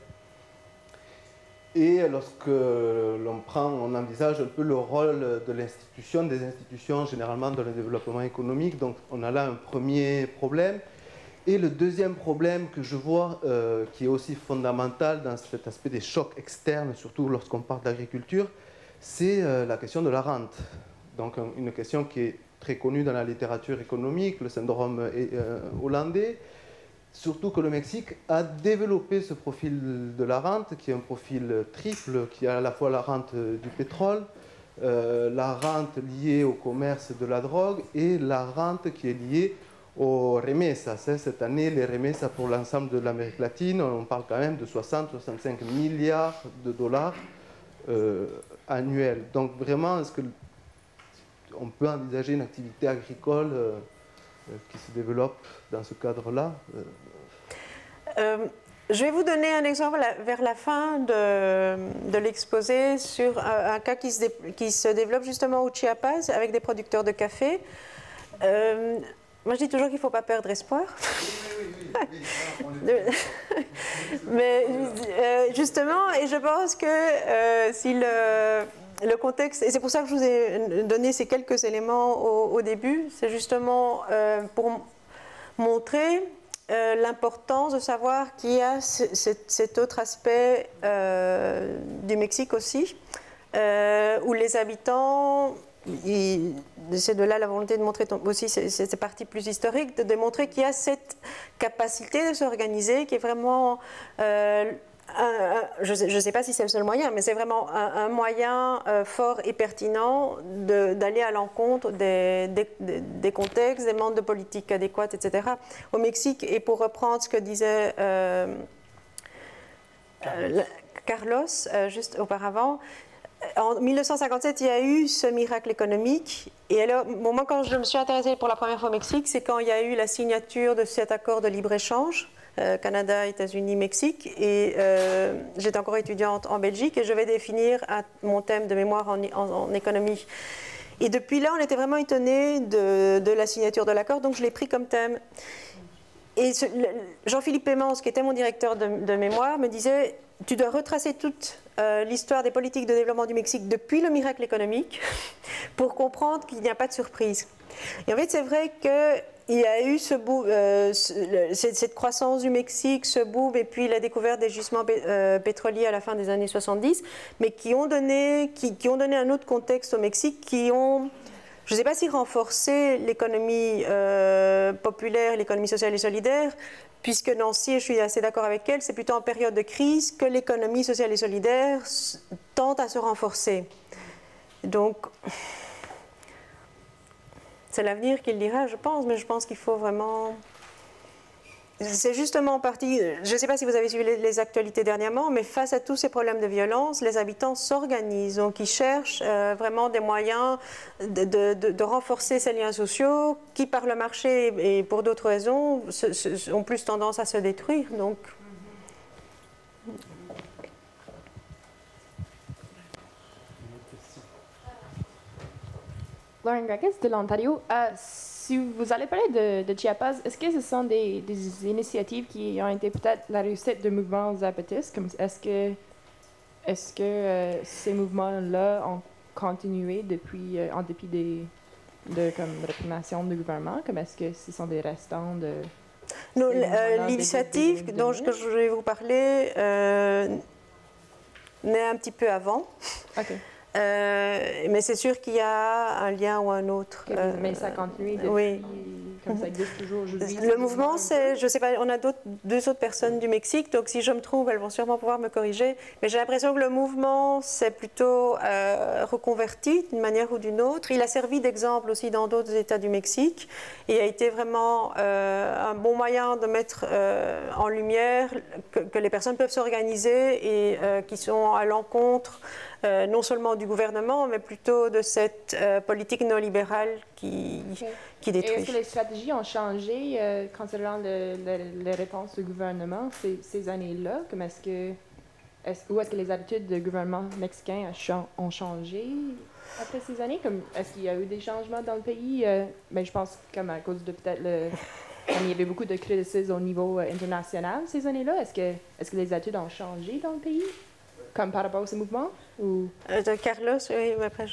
Et lorsque l'on prend, on envisage un peu le rôle de l'institution, des institutions généralement dans le développement économique, donc on a là un premier problème. Et le deuxième problème que je vois, euh, qui est aussi fondamental dans cet aspect des chocs externes, surtout lorsqu'on parle d'agriculture, c'est euh, la question de la rente. Donc une question qui est très connue dans la littérature économique, le syndrome euh, hollandais, surtout que le Mexique a développé ce profil de la rente, qui est un profil triple, qui a à la fois la rente du pétrole, euh, la rente liée au commerce de la drogue et la rente qui est liée aux remessas. Cette année, les remessas pour l'ensemble de l'Amérique latine, on parle quand même de soixante à soixante-cinq milliards de dollars euh, annuels. Donc vraiment, est-ce qu'on peut envisager une activité agricole euh, qui se développe dans ce cadre-là? euh... Euh, je vais vous donner un exemple vers la fin de, de l'exposé sur un, un cas qui se, dé, qui se développe justement au Chiapas avec des producteurs de café. Euh, moi, je dis toujours qu'il ne faut pas perdre espoir. Oui, oui, oui, oui. Mais euh, justement, et je pense que euh, si le... Le contexte, et c'est pour ça que je vous ai donné ces quelques éléments au, au début, c'est justement euh, pour montrer euh, l'importance de savoir qu'il y a ce, cet, cet autre aspect euh, du Mexique aussi, euh, où les habitants, et c'est de là la volonté de montrer aussi cette partie plus historique, de démontrer qu'il y a cette capacité de s'organiser qui est vraiment... Euh, Un, un, je ne sais pas si c'est le seul moyen, mais c'est vraiment un, un moyen euh, fort et pertinent d'aller à l'encontre des, des, des contextes, des demandes de politique adéquates, et cetera. Au Mexique, et pour reprendre ce que disait euh, euh, Carlos euh, juste auparavant, en mille neuf cent cinquante-sept, il y a eu ce miracle économique. Et alors, au moment quand je me suis intéressée pour la première fois au Mexique, c'est quand il y a eu la signature de cet accord de libre-échange. Euh, Canada, États-Unis, Mexique, et euh, j'étais encore étudiante en Belgique et je vais définir un, mon thème de mémoire en, en, en économie. Et depuis là, on était vraiment étonnés de, de la signature de l'accord, donc je l'ai pris comme thème. Et Jean-Philippe Pémence, qui était mon directeur de, de mémoire, me disait « Tu dois retracer toute euh, l'histoire des politiques de développement du Mexique depuis le miracle économique pour comprendre qu'il n'y a pas de surprise. » Et en fait, c'est vrai qu'il y a eu ce boom, euh, ce, cette croissance du Mexique, ce boom, et puis la découverte des gisements euh, pétroliers à la fin des années soixante-dix, mais qui ont donné, qui, qui ont donné un autre contexte au Mexique, qui ont, je ne sais pas si renforcé l'économie euh, populaire, l'économie sociale et solidaire, puisque Nancy, et je suis assez d'accord avec elle, c'est plutôt en période de crise que l'économie sociale et solidaire tente à se renforcer. Donc... c'est l'avenir qui le dira, je pense, mais je pense qu'il faut vraiment... C'est justement en partie... Je ne sais pas si vous avez suivi les, les actualités dernièrement, mais face à tous ces problèmes de violence, les habitants s'organisent. Donc, ils cherchent euh, vraiment des moyens de, de, de, de renforcer ces liens sociaux qui, par le marché et pour d'autres raisons, se, se, ont plus tendance à se détruire. Donc... Lauren Greckes de l'Ontario. Euh, si vous allez parler de, de Chiapas, est-ce que ce sont des, des initiatives qui ont été peut-être la réussite de mouvements zapatistes? Est-ce que, est-ce que euh, ces mouvements-là ont continué depuis, euh, en dépit des de comme, réprimation du gouvernement? Comme est-ce que ce sont des restants de... euh, L'initiative dont je, que je vais vous parler euh, naît un petit peu avant. OK. Euh, mais c'est sûr qu'il y a un lien ou un autre. Okay, euh, mais ça continue depuis, oui. comme ça existe toujours aujourd'hui. Le mouvement, c'est, je sais pas, on a d'autres, deux autres personnes du Mexique, donc si je me trompe, elles vont sûrement pouvoir me corriger. Mais j'ai l'impression que le mouvement s'est plutôt euh, reconverti d'une manière ou d'une autre. Il a servi d'exemple aussi dans d'autres États du Mexique et a été vraiment euh, un bon moyen de mettre euh, en lumière que, que les personnes peuvent s'organiser et euh, qui sont à l'encontre Euh, non seulement du gouvernement, mais plutôt de cette euh, politique néolibérale qui, okay. qui détruit. Et est-ce que les stratégies ont changé euh, concernant le, le, les réponses du gouvernement ces, ces années-là? Comme est-ce que, est-ce, ou est-ce que les habitudes du gouvernement mexicain ont changé après ces années? Comme, est-ce qu'il y a eu des changements dans le pays? Euh, ben, je pense comme à cause de peut-être le... Comme il y avait beaucoup de criticisme au niveau euh, international ces années-là. Est-ce que, est-ce que les habitudes ont changé dans le pays? Comme par rapport à ce mouvement ou... euh, de Carlos, oui, mais après je...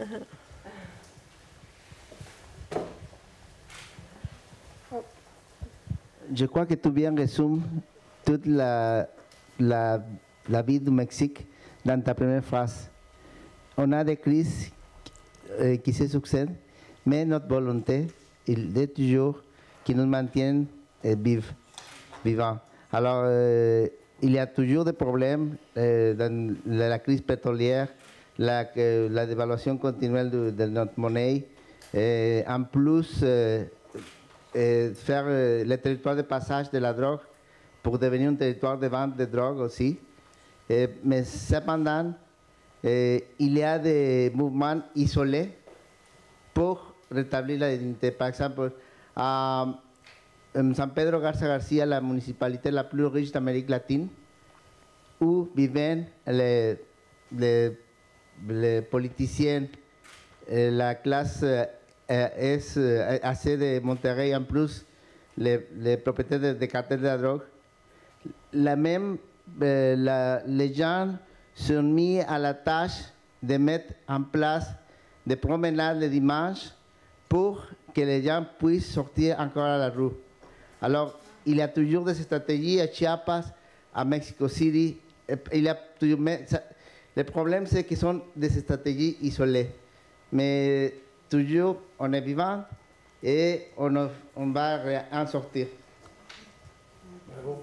Je crois que tu bien résumes toute la, la, la vie du Mexique dans ta première phrase. On a des crises euh, qui se succèdent, mais notre volonté, il est toujours qui nous maintiennent euh, vivants. Vivants. Alors, euh, il y a toujours des problèmes euh, dans la crise pétrolière, la, euh, la dévaluation continuelle de, de notre monnaie. Et en plus, euh, euh, faire euh, le territoire de passage de la drogue pour devenir un territoire de vente de drogue aussi. Et, mais cependant, euh, il y a des mouvements isolés pour rétablir la dignité. Par exemple, à San Pedro Garza García, la municipalité la plus riche d'Amérique latine, où vivent les, les, les politiciens, la classe est assez de Monterrey, en plus les, les propriétaires des de cartels de la drogue. La même, euh, la, les gens sont mis à la tâche de mettre en place des promenades le dimanche pour que les gens puissent sortir encore à la rue. Alors, il y a toujours des stratégies à Chiapas, à Mexico City. Il y a toujours, mais ça, le problème, c'est que ce sont des stratégies isolées. Mais toujours, on est vivant et on, on va en sortir. Bravo.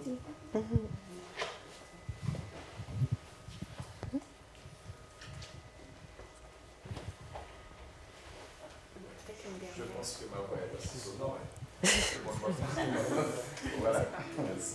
Je pense que ma voix est assez sonore. Voilà. Merci.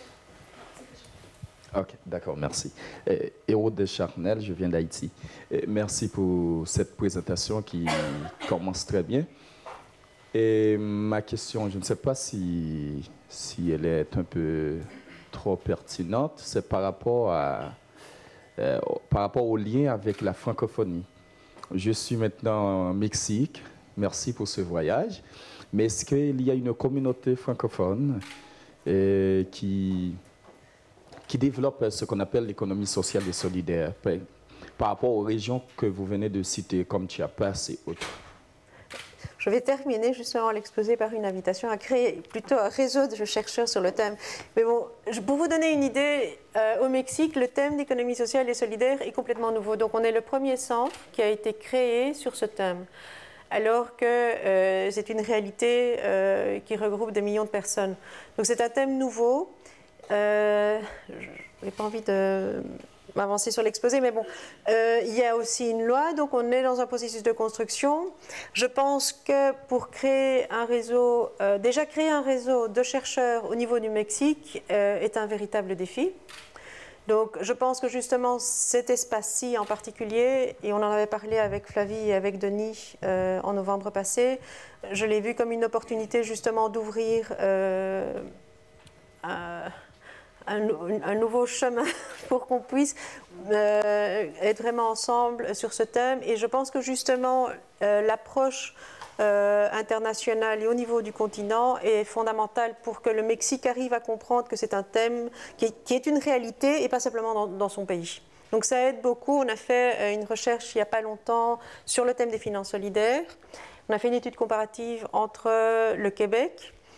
Ok, d'accord, merci. Euh, Hérode de Charnel, je viens d'Haïti. Euh, merci pour cette présentation qui commence très bien. Et ma question, je ne sais pas si, si elle est un peu trop pertinente, c'est par rapport à, euh, par rapport au lien avec la francophonie. Je suis maintenant au Mexique. Merci pour ce voyage. Mais est-ce qu'il y a une communauté francophone euh, qui, qui développe ce qu'on appelle l'économie sociale et solidaire par, par rapport aux régions que vous venez de citer, comme Chiapas et autres? Je vais terminer justement l'exposé par une invitation à créer plutôt un réseau de chercheurs sur le thème. Mais bon, pour vous donner une idée, euh, au Mexique, le thème d'économie sociale et solidaire est complètement nouveau. Donc on est le premier centre qui a été créé sur ce thème, alors que euh, c'est une réalité euh, qui regroupe des millions de personnes. Donc c'est un thème nouveau. Euh, je n'ai pas envie de m'avancer sur l'exposé, mais bon, euh, il y a aussi une loi, donc on est dans un processus de construction. Je pense que pour créer un réseau, euh, déjà créer un réseau de chercheurs au niveau du Mexique euh, est un véritable défi. Donc je pense que justement cet espace-ci en particulier, et on en avait parlé avec Flavie et avec Denis euh, en novembre passé, je l'ai vu comme une opportunité justement d'ouvrir euh, un, un, un nouveau chemin pour qu'on puisse euh, être vraiment ensemble sur ce thème. Et je pense que justement euh, l'approche Euh, international et au niveau du continent est fondamental pour que le Mexique arrive à comprendre que c'est un thème qui est, qui est une réalité et pas simplement dans, dans son pays. Donc ça aide beaucoup. On a fait euh, une recherche il n'y a pas longtemps sur le thème des finances solidaires. On a fait une étude comparative entre le Québec,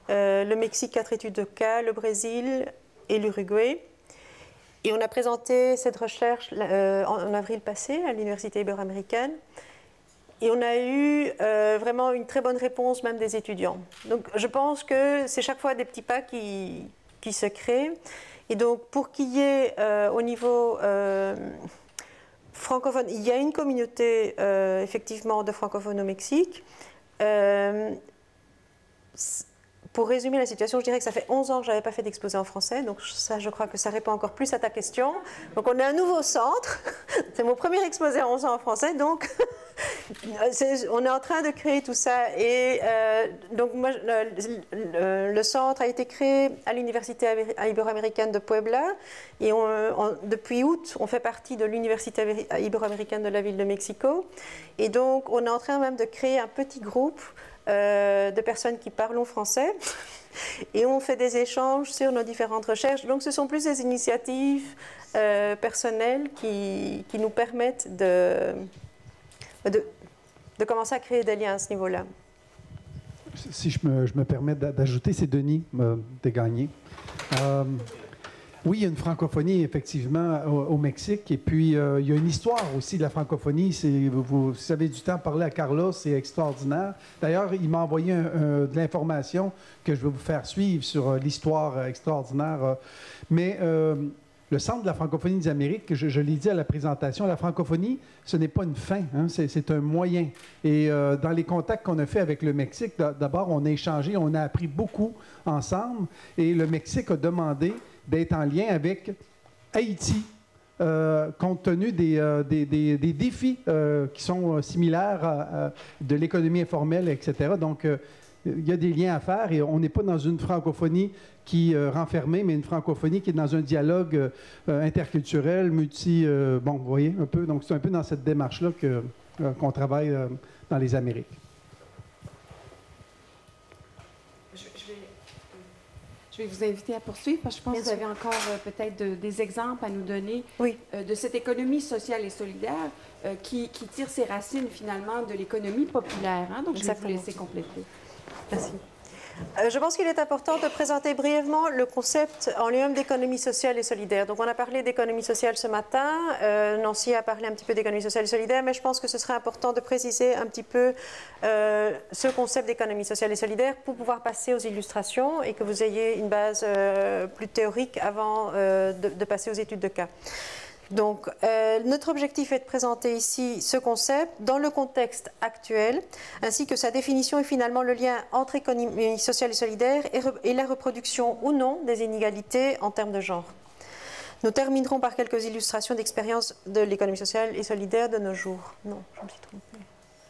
euh, le Mexique, quatre études de cas, le Brésil et l'Uruguay. Et on a présenté cette recherche euh, en, en avril passé à l'Université ibero-américaine. Et on a eu euh, vraiment une très bonne réponse, même des étudiants. Donc je pense que c'est chaque fois des petits pas qui, qui se créent. Et donc pour qu'il y ait euh, au niveau euh, francophone, il y a une communauté euh, effectivement de francophones au Mexique. Euh, Pour résumer la situation, je dirais que ça fait onze ans que je n'avais pas fait d'exposé en français, donc ça, je crois que ça répond encore plus à ta question. Donc on est un nouveau centre, c'est mon premier exposé en onze ans en français, donc est, on est en train de créer tout ça. Et euh, donc moi, le, le, le centre a été créé à l'Université ibero-américaine de Puebla, et on, on, depuis août, on fait partie de l'Université ibero-américaine de la ville de Mexico. Et donc on est en train même de créer un petit groupe Euh, de personnes qui parlent français et on fait des échanges sur nos différentes recherches. Donc ce sont plus des initiatives euh, personnelles qui, qui nous permettent de, de, de commencer à créer des liens à ce niveau-là. Si je me, je me permets d'ajouter, c'est Denis euh, Desgagnés. Euh, Oui, il y a une francophonie, effectivement, au, au Mexique. Et puis, euh, il y a une histoire aussi de la francophonie. Vous, vous, si vous avez du temps à parler à Carlos, c'est extraordinaire. D'ailleurs, il m'a envoyé un, un, de l'information que je vais vous faire suivre sur euh, l'histoire extraordinaire. Euh. Mais euh, le Centre de la francophonie des Amériques, je, je l'ai dit à la présentation, la francophonie, ce n'est pas une fin, hein, c'est un moyen. Et euh, dans les contacts qu'on a fait avec le Mexique, d'abord, on a échangé, on a appris beaucoup ensemble. Et le Mexique a demandé d'être en lien avec Haïti, euh, compte tenu des, euh, des, des, des défis euh, qui sont euh, similaires à, à, de l'économie informelle, et cetera. Donc, euh, il y a des liens à faire et on n'est pas dans une francophonie qui est euh, renfermée, mais une francophonie qui est dans un dialogue euh, interculturel, multi... Euh, bon, vous voyez, un peu. Donc, c'est un peu dans cette démarche-là que, euh, qu'on travaille euh, dans les Amériques. Je vais vous inviter à poursuivre parce que je pense que vous avez encore euh, peut-être de, des exemples à nous donner oui. euh, de cette économie sociale et solidaire euh, qui, qui tire ses racines finalement de l'économie populaire. Hein? Donc, Exactement. Je vais vous laisser compléter. Merci. Euh, je pense qu'il est important de présenter brièvement le concept en lui-même d'économie sociale et solidaire. Donc, on a parlé d'économie sociale ce matin. Euh, Nancy a parlé un petit peu d'économie sociale et solidaire, mais je pense que ce serait important de préciser un petit peu euh, ce concept d'économie sociale et solidaire pour pouvoir passer aux illustrations et que vous ayez une base euh, plus théorique avant euh, de, de passer aux études de cas. Donc, euh, notre objectif est de présenter ici ce concept dans le contexte actuel, ainsi que sa définition et finalement le lien entre économie sociale et solidaire et, et la reproduction ou non des inégalités en termes de genre. Nous terminerons par quelques illustrations d'expérience de l'économie sociale et solidaire de nos jours. Non, je me suis trompée.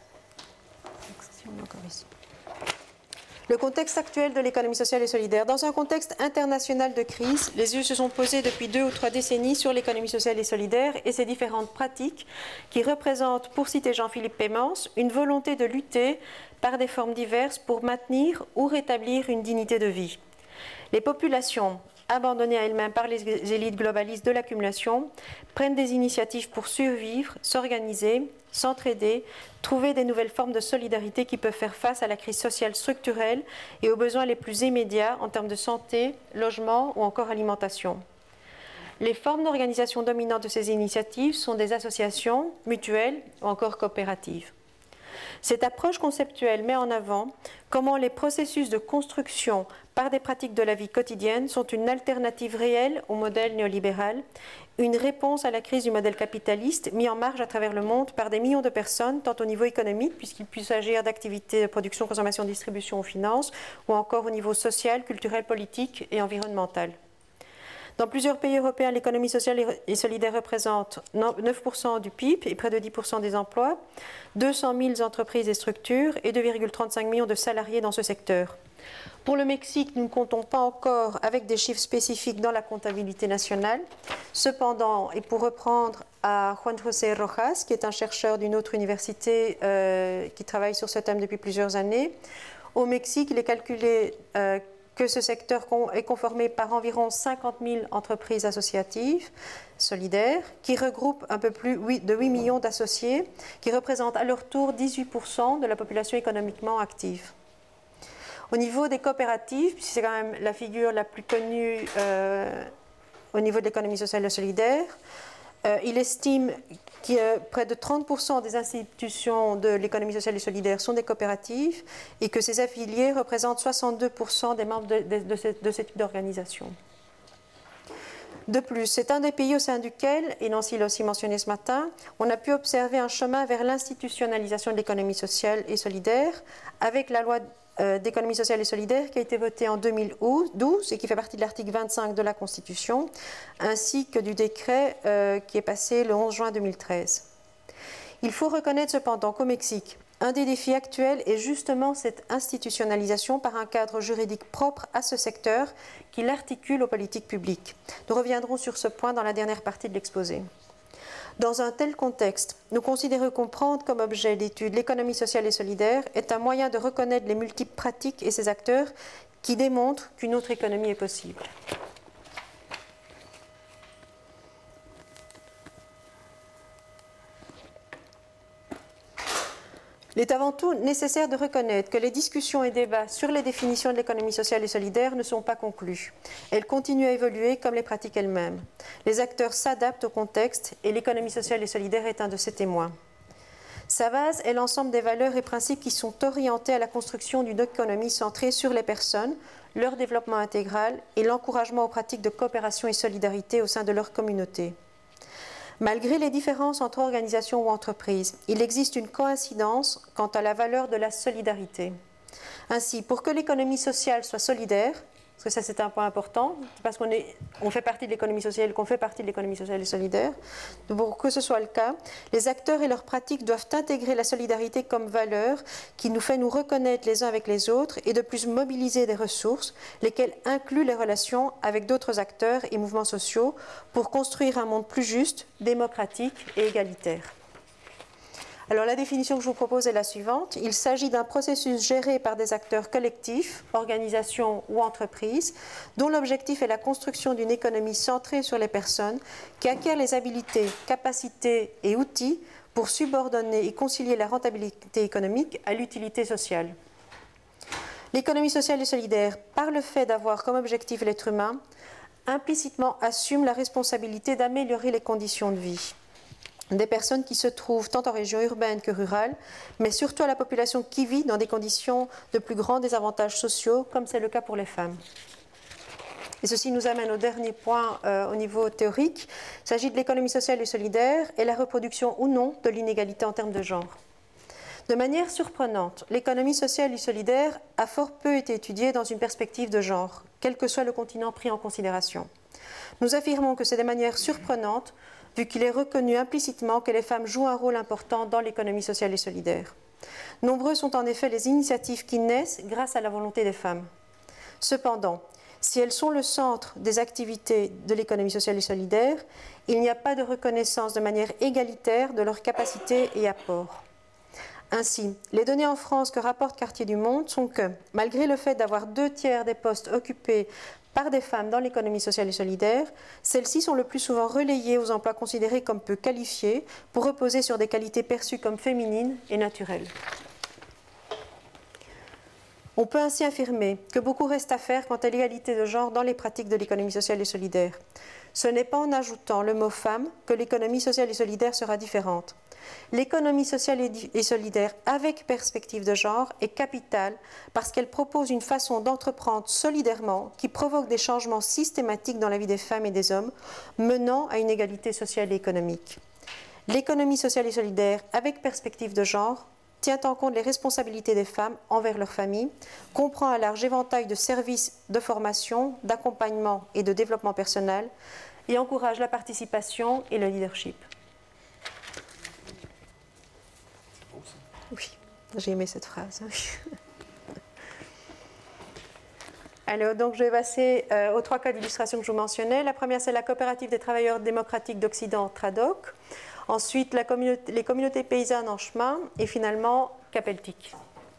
Encore ici. Le contexte actuel de l'économie sociale et solidaire. Dans un contexte international de crise, les yeux se sont posés depuis deux ou trois décennies sur l'économie sociale et solidaire et ses différentes pratiques qui représentent, pour citer Jean-Philippe Pémence, une volonté de lutter par des formes diverses pour maintenir ou rétablir une dignité de vie. Les populations, abandonnées à elles-mêmes par les élites globalistes de l'accumulation, prennent des initiatives pour survivre, s'organiser, s'entraider, trouver des nouvelles formes de solidarité qui peuvent faire face à la crise sociale structurelle et aux besoins les plus immédiats en termes de santé, logement ou encore alimentation. Les formes d'organisation dominantes de ces initiatives sont des associations, mutuelles ou encore coopératives. Cette approche conceptuelle met en avant comment les processus de construction par des pratiques de la vie quotidienne sont une alternative réelle au modèle néolibéral, une réponse à la crise du modèle capitaliste mis en marge à travers le monde par des millions de personnes, tant au niveau économique, puisqu'il puisse s'agir d'activités de production, consommation, distribution ou finances, ou encore au niveau social, culturel, politique et environnemental. Dans plusieurs pays européens, l'économie sociale et solidaire représente neuf pour cent du P I B et près de dix pour cent des emplois, deux cent mille entreprises et structures et deux virgule trente-cinq millions de salariés dans ce secteur. Pour le Mexique, nous ne comptons pas encore avec des chiffres spécifiques dans la comptabilité nationale. Cependant, et pour reprendre à Juan José Rojas, qui est un chercheur d'une autre université euh, qui travaille sur ce thème depuis plusieurs années, au Mexique, il est calculé euh, que ce secteur est conformé par environ cinquante mille entreprises associatives solidaires qui regroupent un peu plus de huit millions d'associés qui représentent à leur tour dix-huit pour cent de la population économiquement active. Au niveau des coopératives, c'est quand même la figure la plus connue euh, au niveau de l'économie sociale et solidaire, euh, il estime que près de trente pour cent des institutions de l'économie sociale et solidaire sont des coopératives et que ses affiliés représentent soixante-deux pour cent des membres de, de, de, ce, de ce type d'organisation. De plus, c'est un des pays au sein duquel, et Nancy l'a aussi mentionné ce matin, on a pu observer un chemin vers l'institutionnalisation de l'économie sociale et solidaire avec la loi d'économie sociale et solidaire qui a été votée en deux mille douze et qui fait partie de l'article vingt-cinq de la Constitution, ainsi que du décret euh, qui est passé le onze juin deux mille treize. Il faut reconnaître cependant qu'au Mexique, un des défis actuels est justement cette institutionnalisation par un cadre juridique propre à ce secteur qui l'articule aux politiques publiques. Nous reviendrons sur ce point dans la dernière partie de l'exposé. Dans un tel contexte, nous considérons comprendre comme objet d'étude l'économie sociale et solidaire est un moyen de reconnaître les multiples pratiques et ses acteurs qui démontrent qu'une autre économie est possible. Il est avant tout nécessaire de reconnaître que les discussions et débats sur les définitions de l'économie sociale et solidaire ne sont pas conclus. Elles continuent à évoluer comme les pratiques elles-mêmes. Les acteurs s'adaptent au contexte et l'économie sociale et solidaire est un de ces témoins. Sa base est l'ensemble des valeurs et principes qui sont orientés à la construction d'une économie centrée sur les personnes, leur développement intégral et l'encouragement aux pratiques de coopération et solidarité au sein de leur communauté. Malgré les différences entre organisations ou entreprises, il existe une coïncidence quant à la valeur de la solidarité. Ainsi, pour que l'économie sociale soit solidaire, parce que ça c'est un point important, parce qu'on est, on fait partie de l'économie sociale, qu'on fait partie de l'économie sociale et solidaire, pour que ce soit le cas, les acteurs et leurs pratiques doivent intégrer la solidarité comme valeur qui nous fait nous reconnaître les uns avec les autres et de plus mobiliser des ressources, lesquelles incluent les relations avec d'autres acteurs et mouvements sociaux pour construire un monde plus juste, démocratique et égalitaire. Alors la définition que je vous propose est la suivante. Il s'agit d'un processus géré par des acteurs collectifs, organisations ou entreprises, dont l'objectif est la construction d'une économie centrée sur les personnes qui acquièrent les habiletés, capacités et outils pour subordonner et concilier la rentabilité économique à l'utilité sociale. L'économie sociale et solidaire, par le fait d'avoir comme objectif l'être humain, implicitement assume la responsabilité d'améliorer les conditions de vie des personnes qui se trouvent tant en région urbaine que rurale, mais surtout à la population qui vit dans des conditions de plus grands désavantages sociaux, comme c'est le cas pour les femmes. Et ceci nous amène au dernier point euh, au niveau théorique. Il s'agit de l'économie sociale et solidaire et la reproduction ou non de l'inégalité en termes de genre. De manière surprenante, l'économie sociale et solidaire a fort peu été étudiée dans une perspective de genre, quel que soit le continent pris en considération. Nous affirmons que c'est de manière surprenante vu qu'il est reconnu implicitement que les femmes jouent un rôle important dans l'économie sociale et solidaire. Nombreuses sont en effet les initiatives qui naissent grâce à la volonté des femmes. Cependant, si elles sont le centre des activités de l'économie sociale et solidaire, il n'y a pas de reconnaissance de manière égalitaire de leurs capacités et apports. Ainsi, les données en France que rapporte Quartier du Monde sont que, malgré le fait d'avoir deux tiers des postes occupés par des femmes dans l'économie sociale et solidaire, celles-ci sont le plus souvent relayées aux emplois considérés comme peu qualifiés pour reposer sur des qualités perçues comme féminines et naturelles. On peut ainsi affirmer que beaucoup reste à faire quant à l'égalité de genre dans les pratiques de l'économie sociale et solidaire. Ce n'est pas en ajoutant le mot « femme » que l'économie sociale et solidaire sera différente. L'économie sociale et solidaire avec perspective de genre est capitale parce qu'elle propose une façon d'entreprendre solidairement qui provoque des changements systématiques dans la vie des femmes et des hommes, menant à une égalité sociale et économique. L'économie sociale et solidaire avec perspective de genre tient en compte les responsabilités des femmes envers leur famille, comprend un large éventail de services de formation, d'accompagnement et de développement personnel et encourage la participation et le leadership. Oui, j'ai aimé cette phrase. Alors, donc, je vais passer euh, aux trois cas d'illustration que je vous mentionnais. La première, c'est la coopérative des travailleurs démocratiques d'Occident, TRADOC. Ensuite, la communauté, les communautés paysannes en chemin. Et finalement, Capeltic.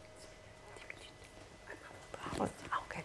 Ah, okay.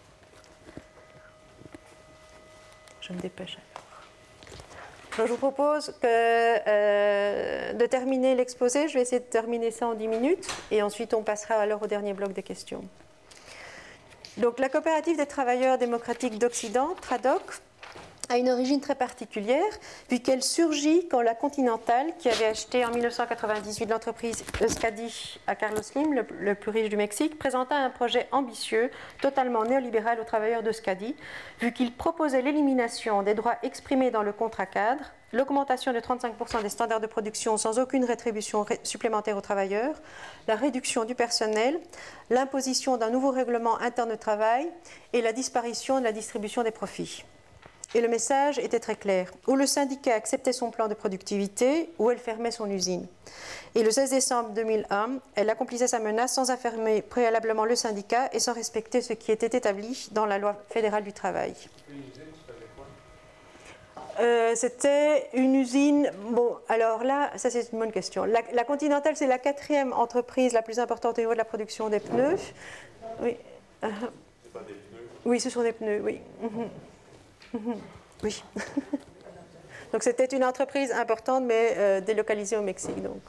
Je me dépêche alors. Donc, je vous propose que, euh, de terminer l'exposé. Je vais essayer de terminer ça en dix minutes. Et ensuite, on passera alors au dernier bloc des questions. Donc, la coopérative des travailleurs démocratiques d'Occident, TRADOC, a une origine très particulière, puisqu'elle surgit quand la Continental, qui avait acheté en mille neuf cent quatre-vingt-dix-huit l'entreprise Euskadi à Carlos Slim, le, le plus riche du Mexique, présenta un projet ambitieux, totalement néolibéral aux travailleurs d'Euskadi, vu qu'il proposait l'élimination des droits exprimés dans le contrat cadre, l'augmentation de trente-cinq pour cent des standards de production sans aucune rétribution ré- supplémentaire aux travailleurs, la réduction du personnel, l'imposition d'un nouveau règlement interne de travail et la disparition de la distribution des profits. Et le message était très clair. Ou le syndicat acceptait son plan de productivité, ou elle fermait son usine. Et le seize décembre deux mille un, elle accomplissait sa menace sans affirmer préalablement le syndicat et sans respecter ce qui était établi dans la loi fédérale du travail. Une usine, tu faisais quoi? Euh, C'était une usine... Bon, alors là, ça c'est une bonne question. La, la Continental, c'est la quatrième entreprise la plus importante au niveau de la production des pneus. Oui. Uh-huh. C'est pas des pneus? Oui, ce sont des pneus, oui. Mm-hmm. Oui. Donc c'était une entreprise importante, mais euh, délocalisée au Mexique. Donc.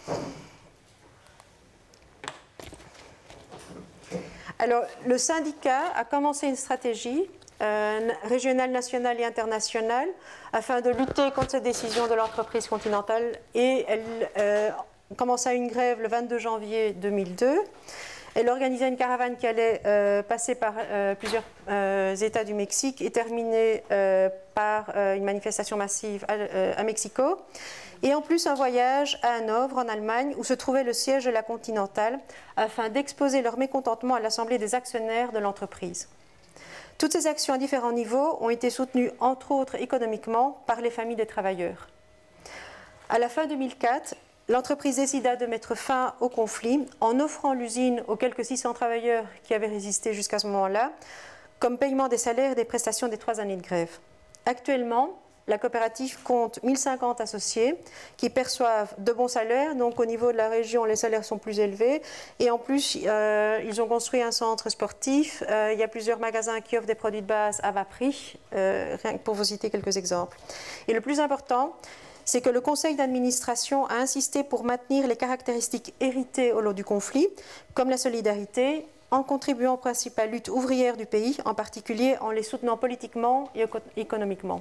Alors, le syndicat a commencé une stratégie euh, régionale, nationale et internationale afin de lutter contre cette décision de l'entreprise continentale, et elle euh, commença une grève le vingt-deux janvier deux mille deux. Elle organisait une caravane qui allait euh, passer par euh, plusieurs euh, États du Mexique et terminer euh, par euh, une manifestation massive à, euh, à Mexico. Et en plus, un voyage à Hanovre, en Allemagne, où se trouvait le siège de la Continental, afin d'exposer leur mécontentement à l'Assemblée des actionnaires de l'entreprise. Toutes ces actions à différents niveaux ont été soutenues, entre autres économiquement, par les familles des travailleurs. À la fin deux mille quatre, l'entreprise décida de mettre fin au conflit en offrant l'usine aux quelques six cents travailleurs qui avaient résisté jusqu'à ce moment-là, comme paiement des salaires et des prestations des trois années de grève. Actuellement, la coopérative compte mille cinquante associés qui perçoivent de bons salaires, donc au niveau de la région, les salaires sont plus élevés. Et en plus, euh, ils ont construit un centre sportif, euh, il y a plusieurs magasins qui offrent des produits de base à bas prix, euh, rien que pour vous citer quelques exemples. Et le plus important, c'est que le conseil d'administration a insisté pour maintenir les caractéristiques héritées au lot du conflit, comme la solidarité, en contribuant aux principales luttes ouvrières du pays, en particulier en les soutenant politiquement et économiquement.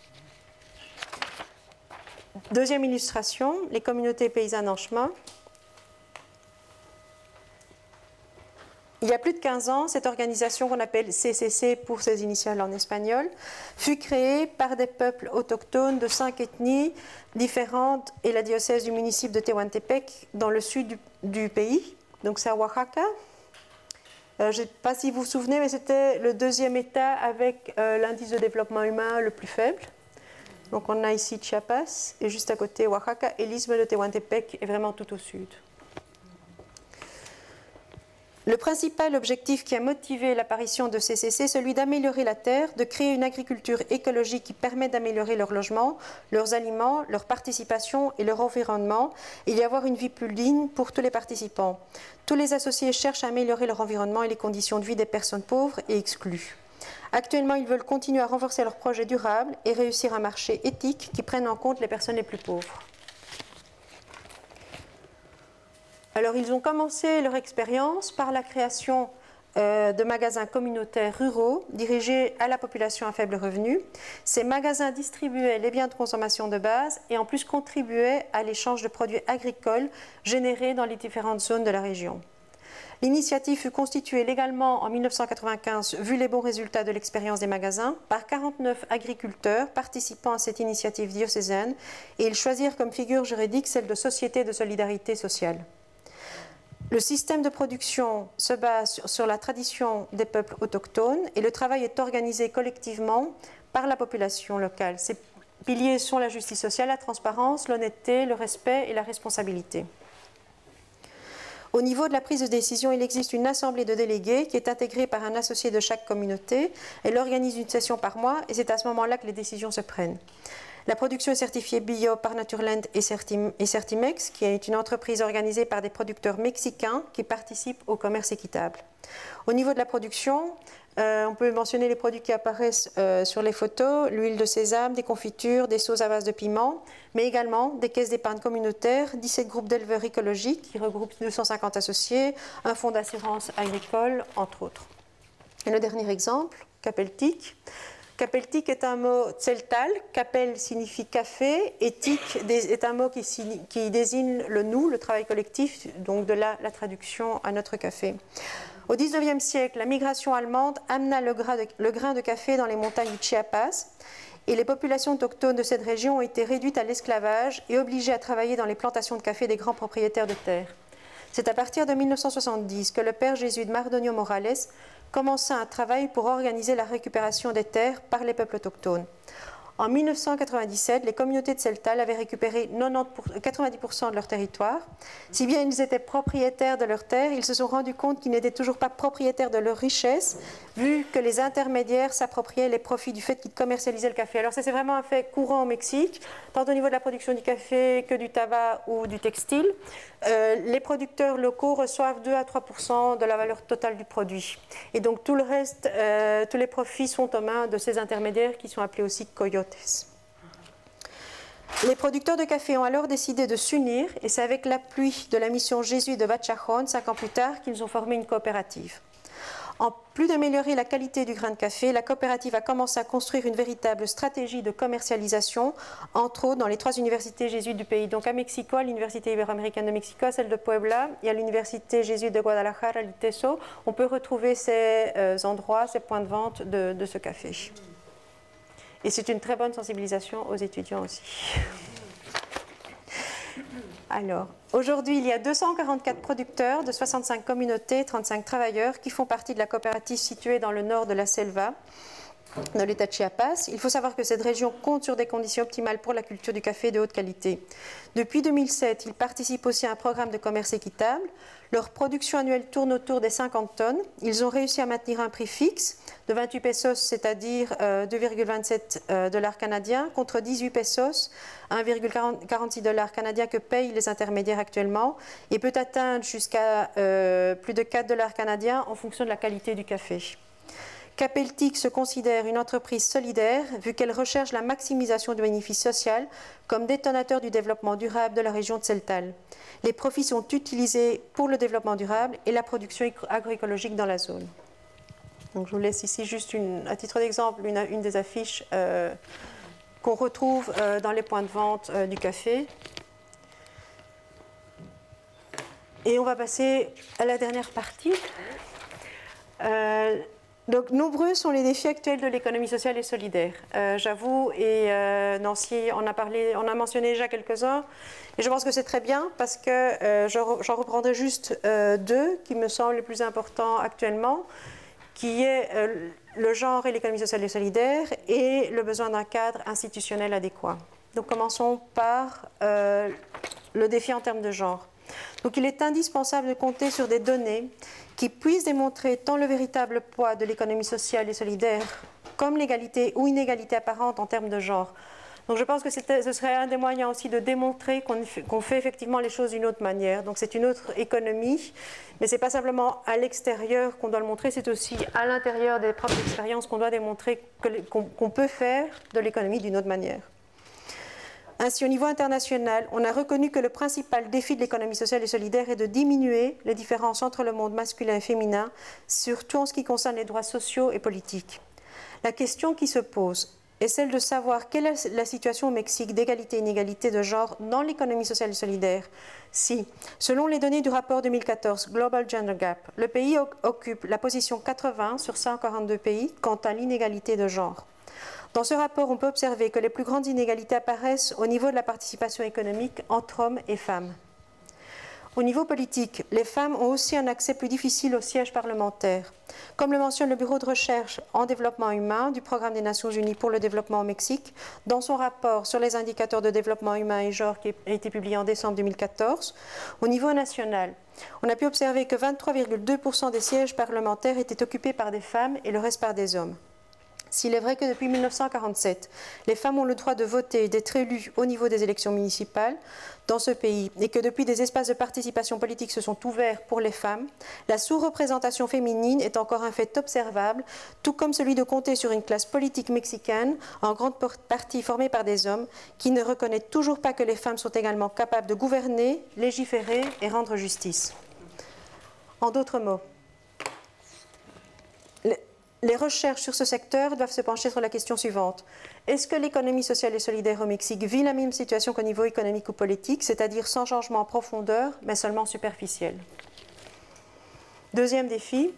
Deuxième illustration, les communautés paysannes en chemin. Il y a plus de quinze ans, cette organisation qu'on appelle C C C pour ses initiales en espagnol, fut créée par des peuples autochtones de cinq ethnies différentes et la diocèse du municipe de Tehuantepec dans le sud du, du pays, donc c'est à Oaxaca. Euh, je ne sais pas si vous vous souvenez, mais c'était le deuxième État avec euh, l'indice de développement humain le plus faible. Donc on a ici Chiapas et juste à côté Oaxaca, et l'isthme de Tehuantepec est vraiment tout au sud. Le principal objectif qui a motivé l'apparition de C C C est celui d'améliorer la terre, de créer une agriculture écologique qui permet d'améliorer leur logement, leurs aliments, leur participation et leur environnement, et d'y avoir une vie plus digne pour tous les participants. Tous les associés cherchent à améliorer leur environnement et les conditions de vie des personnes pauvres et exclues. Actuellement, ils veulent continuer à renforcer leurs projets durables et réussir un marché éthique qui prenne en compte les personnes les plus pauvres. Alors, ils ont commencé leur expérience par la création euh, de magasins communautaires ruraux dirigés à la population à faible revenu. Ces magasins distribuaient les biens de consommation de base et en plus contribuaient à l'échange de produits agricoles générés dans les différentes zones de la région. L'initiative fut constituée légalement en mille neuf cent quatre-vingt-quinze, vu les bons résultats de l'expérience des magasins, par quarante-neuf agriculteurs participant à cette initiative diocésaine, et ils choisirent comme figure juridique celle de Société de solidarité sociale. Le système de production se base sur la tradition des peuples autochtones et le travail est organisé collectivement par la population locale. Ces piliers sont la justice sociale, la transparence, l'honnêteté, le respect et la responsabilité. Au niveau de la prise de décision, il existe une assemblée de délégués qui est intégrée par un associé de chaque communauté. Elle organise une session par mois et c'est à ce moment-là que les décisions se prennent. La production est certifiée bio par Naturland et Certimex, qui est une entreprise organisée par des producteurs mexicains qui participent au commerce équitable. Au niveau de la production, euh, on peut mentionner les produits qui apparaissent euh, sur les photos, l'huile de sésame, des confitures, des sauces à base de piment, mais également des caisses d'épargne communautaire, dix-sept groupes d'éleveurs écologiques qui regroupent deux cent cinquante associés, un fonds d'assurance agricole, entre autres. Et le dernier exemple, Capeltic. Capeltic est un mot tseltal, Capel signifie café, et tic est un mot qui, qui désigne le nous, le travail collectif, donc de là la traduction à notre café. Au dix-neuvième siècle, la migration allemande amena le grain, de, le grain de café dans les montagnes du Chiapas, et les populations autochtones de cette région ont été réduites à l'esclavage et obligées à travailler dans les plantations de café des grands propriétaires de terre. C'est à partir de mille neuf cent soixante-dix que le père jésuite Mardonio Morales commença un travail pour organiser la récupération des terres par les peuples autochtones. En mille neuf cent quatre-vingt-dix-sept, les communautés de Tseltal avaient récupéré quatre-vingt-dix pour cent de leur territoire. Si bien ils étaient propriétaires de leurs terres, ils se sont rendus compte qu'ils n'étaient toujours pas propriétaires de leurs richesses, vu que les intermédiaires s'appropriaient les profits du fait qu'ils commercialisaient le café. Alors ça, c'est vraiment un fait courant au Mexique, tant au niveau de la production du café que du tabac ou du textile. Euh, les producteurs locaux reçoivent deux à trois pour cent de la valeur totale du produit. Et donc tout le reste, euh, tous les profits sont aux mains de ces intermédiaires qui sont appelés aussi coyotes. Les producteurs de café ont alors décidé de s'unir et c'est avec l'appui de la mission jésuite de Vachajón, cinq ans plus tard, qu'ils ont formé une coopérative. En plus d'améliorer la qualité du grain de café, la coopérative a commencé à construire une véritable stratégie de commercialisation, entre autres dans les trois universités jésuites du pays. Donc à Mexico, à l'Université ibéro-américaine de Mexico, celle de Puebla, et à l'Université jésuite de Guadalajara, à l'ITESO, on peut retrouver ces euh, endroits, ces points de vente de, de ce café. Et c'est une très bonne sensibilisation aux étudiants aussi. Alors, aujourd'hui, il y a deux cent quarante-quatre producteurs de soixante-cinq communautés, trente-cinq travailleurs qui font partie de la coopérative située dans le nord de la Selva, dans l'état de Chiapas. Il faut savoir que cette région compte sur des conditions optimales pour la culture du café de haute qualité. Depuis deux mille sept, ils participent aussi à un programme de commerce équitable. Leur production annuelle tourne autour des cinquante tonnes. Ils ont réussi à maintenir un prix fixe de vingt-huit pesos, c'est-à-dire euh, deux virgule vingt-sept euh, dollars canadiens, contre dix-huit pesos, un virgule quarante-six dollars canadiens que payent les intermédiaires actuellement, et peut atteindre jusqu'à euh, plus de quatre dollars canadiens en fonction de la qualité du café. Capeltic se considère une entreprise solidaire vu qu'elle recherche la maximisation du bénéfice social comme détonateur du développement durable de la région de Tseltal. Les profits sont utilisés pour le développement durable et la production agroécologique dans la zone. Donc, je vous laisse ici juste une, à titre d'exemple une, une des affiches euh, qu'on retrouve euh, dans les points de vente euh, du café. Et on va passer à la dernière partie. Euh, Donc, nombreux sont les défis actuels de l'économie sociale et solidaire. Euh, J'avoue, et euh, Nancy en a parlé, on a mentionné déjà quelques-uns, et je pense que c'est très bien parce que euh, j'en reprendrai juste euh, deux qui me semblent les plus importants actuellement, qui est euh, le genre et l'économie sociale et solidaire et le besoin d'un cadre institutionnel adéquat. Donc, commençons par euh, le défi en termes de genre. Donc, il est indispensable de compter sur des données qui puissent démontrer tant le véritable poids de l'économie sociale et solidaire comme l'égalité ou inégalité apparente en termes de genre. Donc je pense que ce serait un des moyens aussi de démontrer qu'on qu'on fait effectivement les choses d'une autre manière. Donc c'est une autre économie, mais ce n'est pas simplement à l'extérieur qu'on doit le montrer, c'est aussi à l'intérieur des propres expériences qu'on doit démontrer qu'on qu'on peut faire de l'économie d'une autre manière. Ainsi, au niveau international, on a reconnu que le principal défi de l'économie sociale et solidaire est de diminuer les différences entre le monde masculin et féminin, surtout en ce qui concerne les droits sociaux et politiques. La question qui se pose est celle de savoir quelle est la situation au Mexique d'égalité et inégalité de genre dans l'économie sociale et solidaire. Si, selon les données du rapport deux mille quatorze Global Gender Gap, le pays occupe la position quatre-vingts sur cent quarante-deux pays quant à l'inégalité de genre. Dans ce rapport, on peut observer que les plus grandes inégalités apparaissent au niveau de la participation économique entre hommes et femmes. Au niveau politique, les femmes ont aussi un accès plus difficile au siège parlementaire. Comme le mentionne le Bureau de recherche en développement humain du Programme des Nations Unies pour le développement au Mexique, dans son rapport sur les indicateurs de développement humain et genre qui a été publié en décembre deux mille quatorze, au niveau national, on a pu observer que vingt-trois virgule deux pour cent des sièges parlementaires étaient occupés par des femmes et le reste par des hommes. S'il est vrai que depuis mille neuf cent quarante-sept, les femmes ont le droit de voter et d'être élues au niveau des élections municipales dans ce pays, et que depuis des espaces de participation politique se sont ouverts pour les femmes, la sous-représentation féminine est encore un fait observable, tout comme celui de compter sur une classe politique mexicaine, en grande partie formée par des hommes, qui ne reconnaît toujours pas que les femmes sont également capables de gouverner, légiférer et rendre justice. En d'autres mots, les recherches sur ce secteur doivent se pencher sur la question suivante. Est-ce que l'économie sociale et solidaire au Mexique vit la même situation qu'au niveau économique ou politique, c'est-à-dire sans changement en profondeur, mais seulement superficiel? Deuxième défi,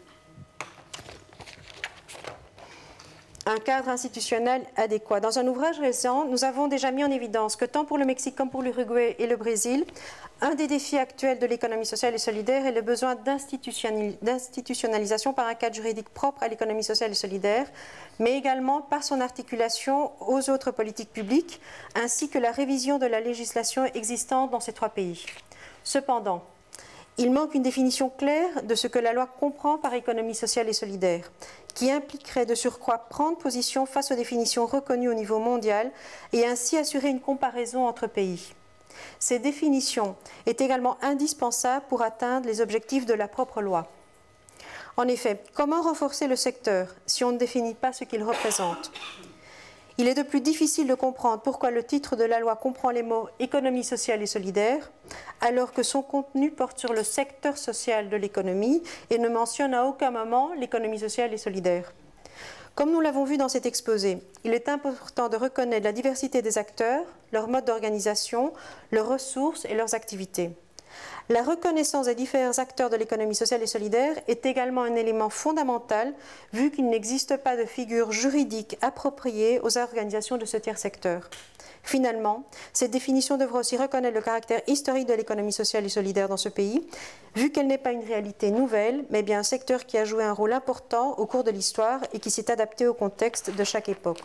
un cadre institutionnel adéquat. Dans un ouvrage récent, nous avons déjà mis en évidence que tant pour le Mexique comme pour l'Uruguay et le Brésil, un des défis actuels de l'économie sociale et solidaire est le besoin d'institutionnalisation par un cadre juridique propre à l'économie sociale et solidaire, mais également par son articulation aux autres politiques publiques, ainsi que la révision de la législation existante dans ces trois pays. Cependant, il manque une définition claire de ce que la loi comprend par économie sociale et solidaire, qui impliquerait de surcroît prendre position face aux définitions reconnues au niveau mondial et ainsi assurer une comparaison entre pays. Ces définitions est également indispensable pour atteindre les objectifs de la propre loi. En effet, comment renforcer le secteur si on ne définit pas ce qu'il représente? Il est de plus difficile de comprendre pourquoi le titre de la loi comprend les mots « économie sociale et solidaire » alors que son contenu porte sur le secteur social de l'économie et ne mentionne à aucun moment l'économie sociale et solidaire. Comme nous l'avons vu dans cet exposé, il est important de reconnaître la diversité des acteurs, leur mode d'organisation, leurs ressources et leurs activités. La reconnaissance des différents acteurs de l'économie sociale et solidaire est également un élément fondamental vu qu'il n'existe pas de figure juridique appropriée aux organisations de ce tiers secteur. Finalement, cette définition devra aussi reconnaître le caractère historique de l'économie sociale et solidaire dans ce pays, vu qu'elle n'est pas une réalité nouvelle, mais bien un secteur qui a joué un rôle important au cours de l'histoire et qui s'est adapté au contexte de chaque époque.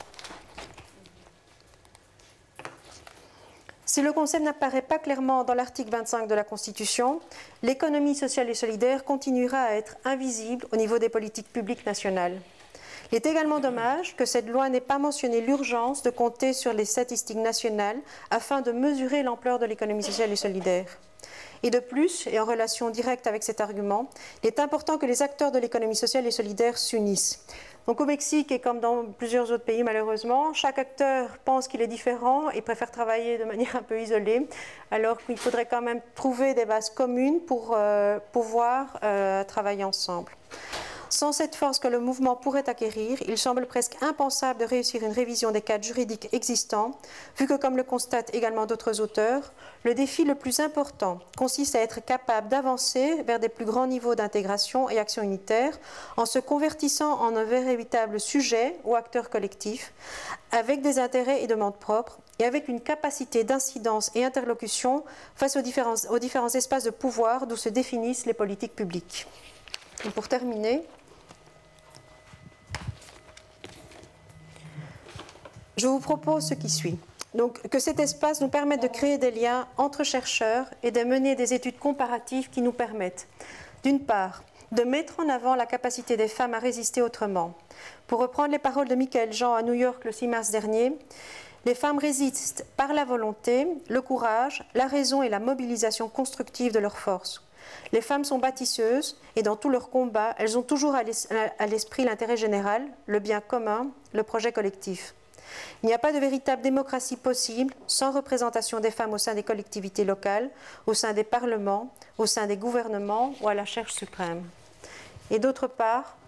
Si le concept n'apparaît pas clairement dans l'article vingt-cinq de la Constitution, l'économie sociale et solidaire continuera à être invisible au niveau des politiques publiques nationales. Il est également dommage que cette loi n'ait pas mentionné l'urgence de compter sur les statistiques nationales afin de mesurer l'ampleur de l'économie sociale et solidaire. Et de plus, et en relation directe avec cet argument, il est important que les acteurs de l'économie sociale et solidaire s'unissent. Donc au Mexique, et comme dans plusieurs autres pays malheureusement, chaque acteur pense qu'il est différent et préfère travailler de manière un peu isolée, alors qu'il faudrait quand même trouver des bases communes pour euh, pouvoir euh, travailler ensemble. Sans cette force que le mouvement pourrait acquérir, il semble presque impensable de réussir une révision des cadres juridiques existants, vu que, comme le constatent également d'autres auteurs, le défi le plus important consiste à être capable d'avancer vers des plus grands niveaux d'intégration et action unitaire en se convertissant en un véritable sujet ou acteur collectif, avec des intérêts et demandes propres, et avec une capacité d'incidence et interlocution face aux différents, aux différents espaces de pouvoir d'où se définissent les politiques publiques. Et pour terminer, je vous propose ce qui suit. Donc, que cet espace nous permette de créer des liens entre chercheurs et de mener des études comparatives qui nous permettent, d'une part, de mettre en avant la capacité des femmes à résister autrement. Pour reprendre les paroles de Michael Jean à New York le six mars dernier, les femmes résistent par la volonté, le courage, la raison et la mobilisation constructive de leurs forces. Les femmes sont bâtisseuses et dans tous leurs combats, elles ont toujours à l'esprit l'intérêt général, le bien commun, le projet collectif. Il n'y a pas de véritable démocratie possible sans représentation des femmes au sein des collectivités locales, au sein des parlements, au sein des gouvernements ou à la recherche suprême. Et d'autre part,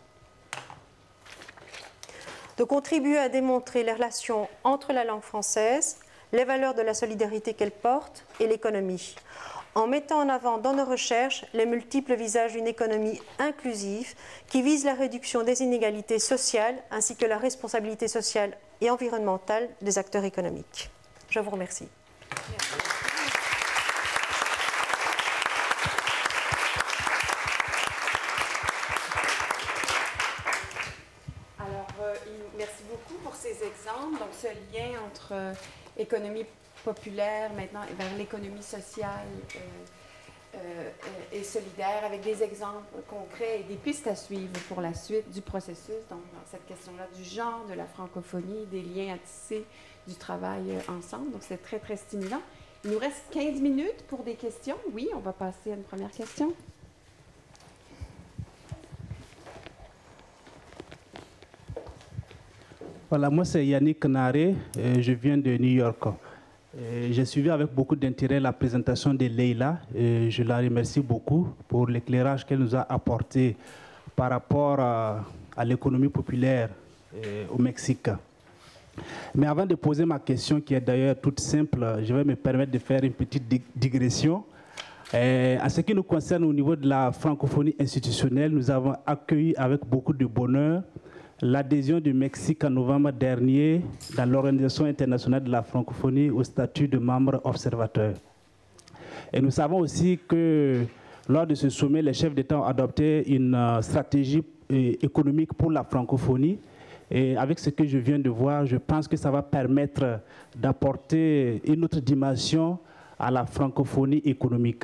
de contribuer à démontrer les relations entre la langue française, les valeurs de la solidarité qu'elle porte et l'économie, en mettant en avant dans nos recherches les multiples visages d'une économie inclusive qui vise la réduction des inégalités sociales ainsi que la responsabilité sociale et environnementale des acteurs économiques. Je vous remercie. Merci. Alors, euh, merci beaucoup pour ces exemples. Donc, ce lien entre euh, économie populaire maintenant vers l'économie sociale euh, euh, et solidaire avec des exemples concrets et des pistes à suivre pour la suite du processus. Donc, dans cette question-là du genre, de la francophonie, des liens à tisser, du travail euh, ensemble. Donc, c'est très, très stimulant. Il nous reste quinze minutes pour des questions. Oui, on va passer à une première question. Voilà, moi c'est Yannick Naré, euh, je viens de New York. J'ai suivi avec beaucoup d'intérêt la présentation de Leïla. Et je la remercie beaucoup pour l'éclairage qu'elle nous a apporté par rapport à, à l'économie populaire euh, au Mexique. Mais avant de poser ma question, qui est d'ailleurs toute simple, je vais me permettre de faire une petite digression. Euh, en ce qui nous concerne au niveau de la francophonie institutionnelle, nous avons accueilli avec beaucoup de bonheur l'adhésion du Mexique en novembre dernier dans l'Organisation internationale de la francophonie au statut de membre observateur. Et nous savons aussi que lors de ce sommet, les chefs d'État ont adopté une uh, stratégie euh, économique pour la francophonie. Et avec ce que je viens de voir, je pense que ça va permettre d'apporter une autre dimension à la francophonie économique.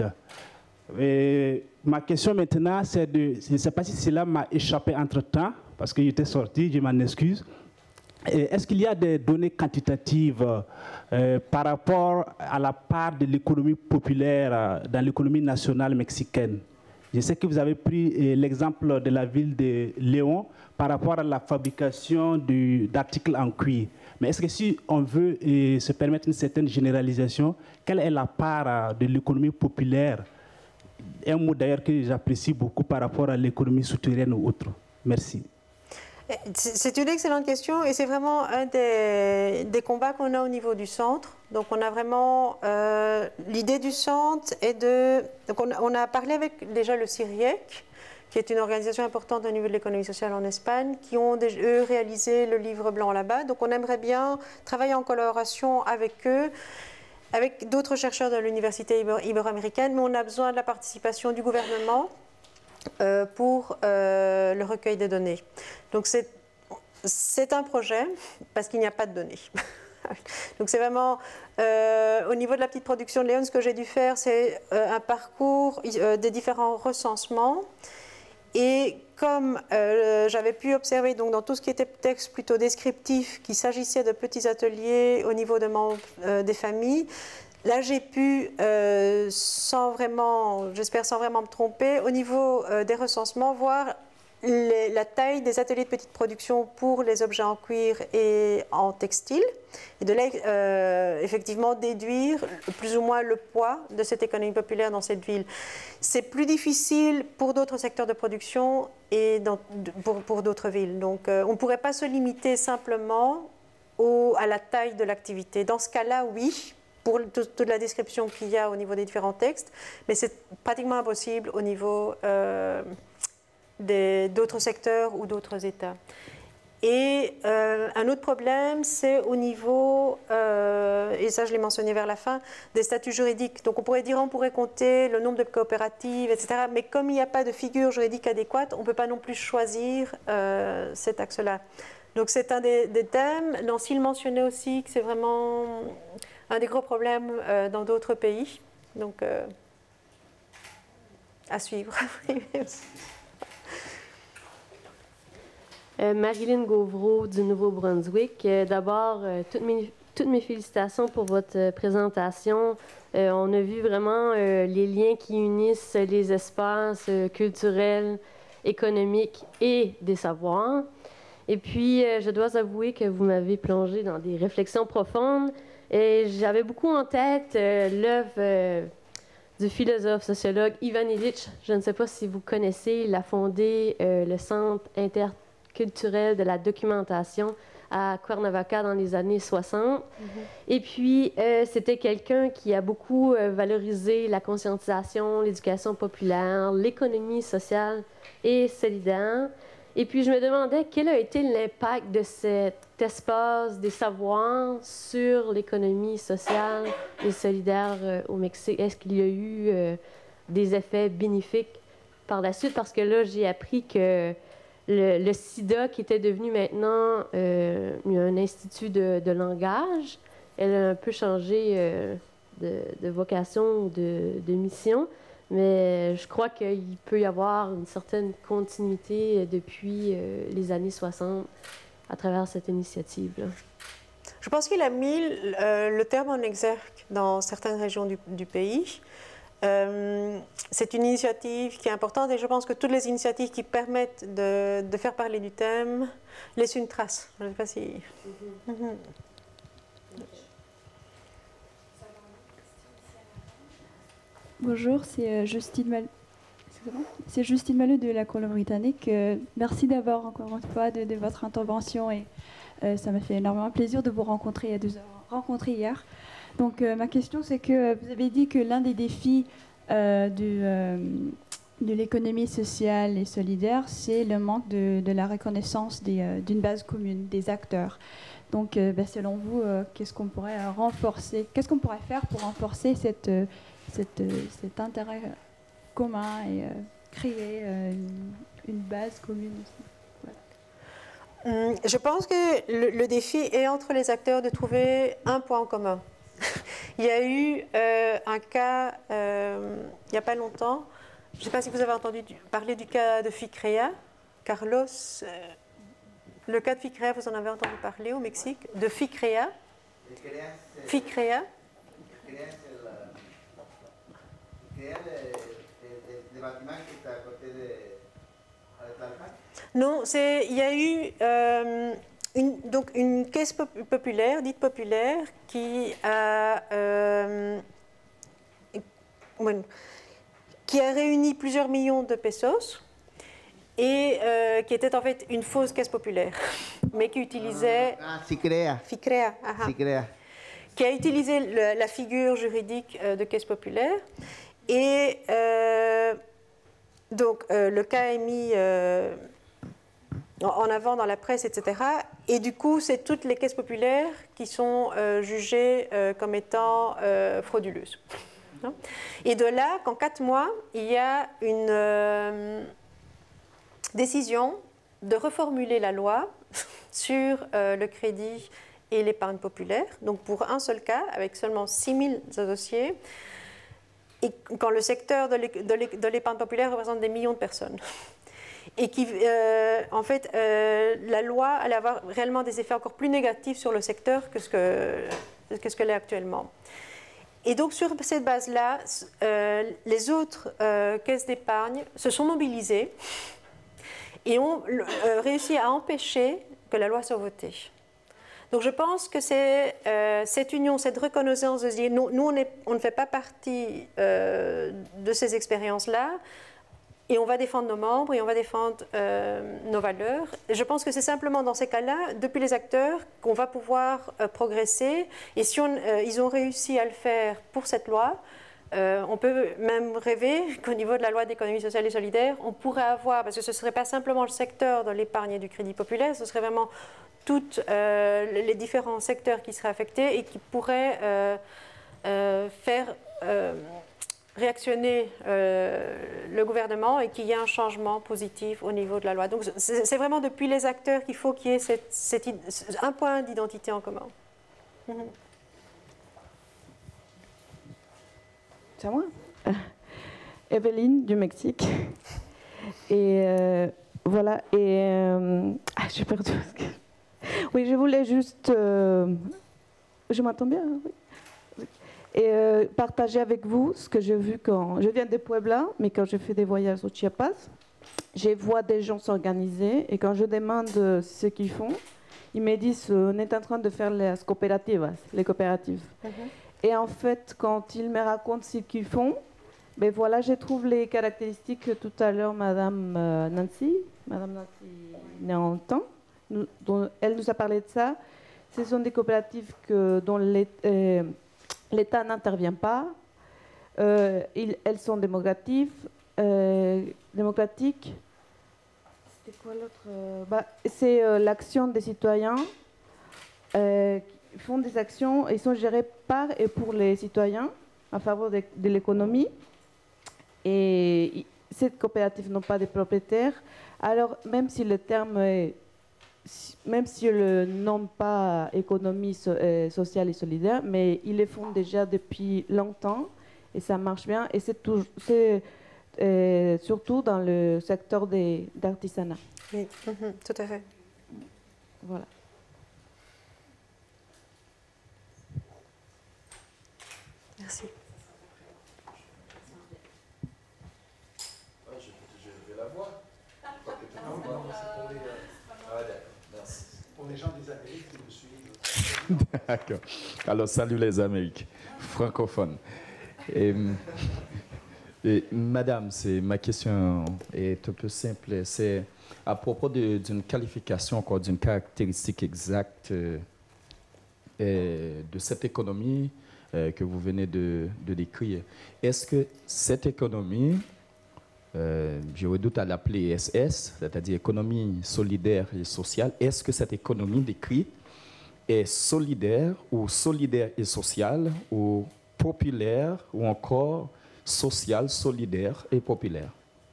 Et ma question maintenant, c'est de, je ne sais pas si cela m'a échappé entre-temps, parce que j'étais sorti, je m'en excuse. Est-ce qu'il y a des données quantitatives euh, par rapport à la part de l'économie populaire euh, dans l'économie nationale mexicaine? Je sais que vous avez pris euh, l'exemple de la ville de Léon par rapport à la fabrication d'articles en cuir. Mais est-ce que si on veut euh, se permettre une certaine généralisation, quelle est la part euh, de l'économie populaire? Un mot d'ailleurs que j'apprécie beaucoup par rapport à l'économie souterraine ou autre. Merci. C'est une excellente question et c'est vraiment un des, des combats qu'on a au niveau du centre. Donc on a vraiment euh, l'idée du centre et de... Donc on, on a parlé avec déjà le CIRIEC, qui est une organisation importante au niveau de l'économie sociale en Espagne, qui ont déjà, eux, réalisé le livre blanc là-bas. Donc on aimerait bien travailler en collaboration avec eux, avec d'autres chercheurs de l'université ibéro-américaine, mais on a besoin de la participation du gouvernement Euh, pour euh, le recueil des données. Donc c'est un projet parce qu'il n'y a pas de données. Donc c'est vraiment, euh, au niveau de la petite production de Léon, ce que j'ai dû faire, c'est euh, un parcours euh, des différents recensements. Et comme euh, j'avais pu observer donc, dans tout ce qui était texte plutôt descriptif, qu'il s'agissait de petits ateliers au niveau de membres euh, des familles, là, j'ai pu, euh, sans vraiment, j'espère sans vraiment me tromper, au niveau euh, des recensements, voir les, la taille des ateliers de petite production pour les objets en cuir et en textile, et de là, euh, effectivement, déduire plus ou moins le poids de cette économie populaire dans cette ville. C'est plus difficile pour d'autres secteurs de production et dans, pour, pour d'autres villes. Donc, euh, on ne pourrait pas se limiter simplement au, à la taille de l'activité. Dans ce cas-là, oui, pour toute la description qu'il y a au niveau des différents textes, mais c'est pratiquement impossible au niveau euh, d'autres secteurs ou d'autres États. Et euh, un autre problème, c'est au niveau, euh, et ça je l'ai mentionné vers la fin, des statuts juridiques. Donc on pourrait dire, on pourrait compter le nombre de coopératives, et cetera. Mais comme il n'y a pas de figure juridique adéquate, on ne peut pas non plus choisir euh, cet axe-là. Donc c'est un des, des thèmes. Nancy le mentionnait aussi, que c'est vraiment un des gros problèmes euh, dans d'autres pays. Donc, euh, à suivre. euh, Marilyn Gauvreau du Nouveau-Brunswick. Euh, D'abord, euh, toutes, mes, toutes mes félicitations pour votre euh, présentation. Euh, on a vu vraiment euh, les liens qui unissent les espaces euh, culturels, économiques et des savoirs. Et puis, euh, je dois avouer que vous m'avez plongé dans des réflexions profondes. Et j'avais beaucoup en tête euh, l'œuvre euh, du philosophe, sociologue Ivan Illich. Je ne sais pas si vous connaissez, il a fondé euh, le Centre interculturel de la documentation à Cuernavaca dans les années soixante. Mm-hmm. Et puis, euh, c'était quelqu'un qui a beaucoup euh, valorisé la conscientisation, l'éducation populaire, l'économie sociale et solidaire. Et puis, je me demandais quel a été l'impact de cet espace des savoirs sur l'économie sociale et solidaire euh, au Mexique. Est-ce qu'il y a eu euh, des effets bénéfiques par la suite? Parce que là, j'ai appris que le, le SIDA, qui était devenu maintenant euh, un institut de, de langage, elle a un peu changé euh, de, de vocation ou de, de mission. Mais je crois qu'il peut y avoir une certaine continuité depuis euh, les années soixante à travers cette initiative-là. Je pense qu'il a mis euh, le terme en exergue dans certaines régions du, du pays. Euh, c'est une initiative qui est importante et je pense que toutes les initiatives qui permettent de, de faire parler du thème laissent une trace. Je ne sais pas si... Mm-hmm. Mm-hmm. Bonjour, c'est euh, Justine Mal... C'est Justine Maleux de la Colombie-Britannique. Euh, merci d'avoir encore une fois de, de votre intervention et euh, ça m'a fait énormément plaisir de vous rencontrer et de vous avoir rencontré hier. Donc euh, ma question c'est que vous avez dit que l'un des défis euh, de, euh, de l'économie sociale et solidaire, c'est le manque de, de la reconnaissance des, euh, d'une base commune, des acteurs. Donc euh, ben, selon vous, euh, qu'est-ce qu'on pourrait euh, renforcer, qu'est-ce qu'on pourrait faire pour renforcer cette, euh, cette, euh, cet intérêt commun et euh, créer euh, une, une base commune aussi. Voilà. Hum, Je pense que le, le défi est entre les acteurs de trouver un point en commun. Il y a eu euh, un cas, euh, il n'y a pas longtemps, je ne sais pas si vous avez entendu du, parler du cas de Ficrea, Carlos, euh, le cas de Ficrea, vous en avez entendu parler au Mexique, de Ficrea, Ficrea. Non, c'est, il y a eu euh, une, donc une caisse populaire, dite populaire, qui a, euh, bueno, qui a réuni plusieurs millions de pesos et euh, qui était en fait une fausse caisse populaire, mais qui utilisait... Ah, Ficrea. Ficrea, aha. Ficrea. Qui a utilisé le, la figure juridique euh, de caisse populaire. Et euh, donc, euh, le cas est mis euh, en avant dans la presse, et cetera. Et du coup, c'est toutes les caisses populaires qui sont euh, jugées euh, comme étant euh, frauduleuses. Et de là qu'en quatre mois, il y a une euh, décision de reformuler la loi sur euh, le crédit et l'épargne populaire. Donc, pour un seul cas, avec seulement six mille associés, et quand le secteur de l'épargne populaire représente des millions de personnes. Et qui, euh, en fait, euh, la loi allait avoir réellement des effets encore plus négatifs sur le secteur que ce que, que ce qu'elle est actuellement. Et donc, sur cette base-là, euh, les autres euh, caisses d'épargne se sont mobilisées et ont euh, réussi à empêcher que la loi soit votée. Donc je pense que c'est euh, cette union, cette reconnaissance de dire nous, nous on, est, on ne fait pas partie euh, de ces expériences-là et on va défendre nos membres et on va défendre euh, nos valeurs. Et je pense que c'est simplement dans ces cas-là, depuis les acteurs, qu'on va pouvoir euh, progresser. Et si on, euh, ils ont réussi à le faire pour cette loi, euh, on peut même rêver qu'au niveau de la loi d'économie sociale et solidaire, on pourrait avoir, parce que ce ne serait pas simplement le secteur de l'épargne et du crédit populaire, ce serait vraiment tous euh, les différents secteurs qui seraient affectés et qui pourraient euh, euh, faire euh, réactionner euh, le gouvernement et qu'il y ait un changement positif au niveau de la loi. Donc c'est vraiment depuis les acteurs qu'il faut qu'il y ait cette, cette, un point d'identité en commun. Mmh. C'est à moi. Evelyne du Mexique. Et euh, voilà. Et euh, ah, j'ai perdu. Oui, je voulais juste... Euh, je m'entends bien, oui. Et euh, partager avec vous ce que j'ai vu quand... Je viens de Puebla, mais quand je fais des voyages au Chiapas, je vois des gens s'organiser et quand je demande ce qu'ils font, ils me disent on est en train de faire les coopératives, les coopératives. Mm-hmm. Et en fait, quand ils me racontent ce qu'ils font, ben voilà, je trouve les caractéristiques que tout à l'heure Madame Nancy, Madame Nancy Néantan, nous, dont elle nous a parlé de ça. Ce sont des coopératives que, dont l'État n'intervient pas. Euh, ils, elles sont démocratiques. Euh, démocratiques. C'était quoi l'autre bah, c'est euh, l'action des citoyens. Euh, qui font des actions, ils sont gérés par et pour les citoyens en faveur de, de l'économie. Et ces coopératives n'ont pas de propriétaires. Alors, même si le terme est même si le nom pas économie so, euh, sociale et solidaire, mais ils le font déjà depuis longtemps et ça marche bien. Et c'est euh, surtout dans le secteur d'artisanat. Oui, mm-hmm, tout à fait. Voilà. Merci. Je vais la voir. Pour les gens des Amériques qui me suivent. D'accord. Alors, salut les Amériques francophones. Et, Et, madame, c'est, ma question est un peu simple. C'est à propos de- d'une qualification, encore d'une caractéristique exacte euh, euh, de cette économie euh, que vous venez de, de décrire. Est-ce que cette économie, euh, je redoute à l'appeler S S, c'est-à-dire économie solidaire et sociale, est-ce que cette économie décrite est solidaire ou solidaire et sociale ou populaire ou encore sociale, solidaire et populaire?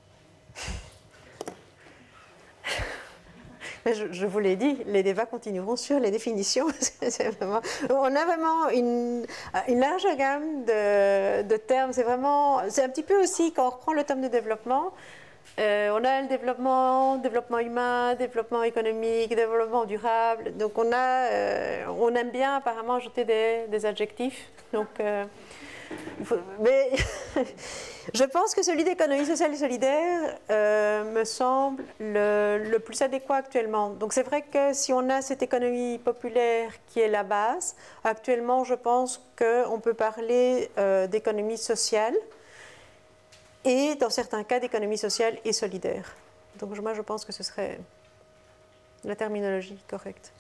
Je, je vous l'ai dit, les débats continueront sur les définitions. C'est vraiment, on a vraiment une, une large gamme de, de termes. C'est vraiment, c'est un petit peu aussi quand on reprend le terme de développement. Euh, on a le développement, développement humain, développement économique, développement durable. Donc on a, euh, on aime bien apparemment ajouter des, des adjectifs. Donc, euh, il faut, mais je pense que celui d'économie sociale et solidaire euh, me semble le, le plus adéquat actuellement. Donc c'est vrai que si on a cette économie populaire qui est la base, actuellement je pense qu'on peut parler euh, d'économie sociale et dans certains cas d'économie sociale et solidaire. Donc moi je pense que ce serait la terminologie correcte.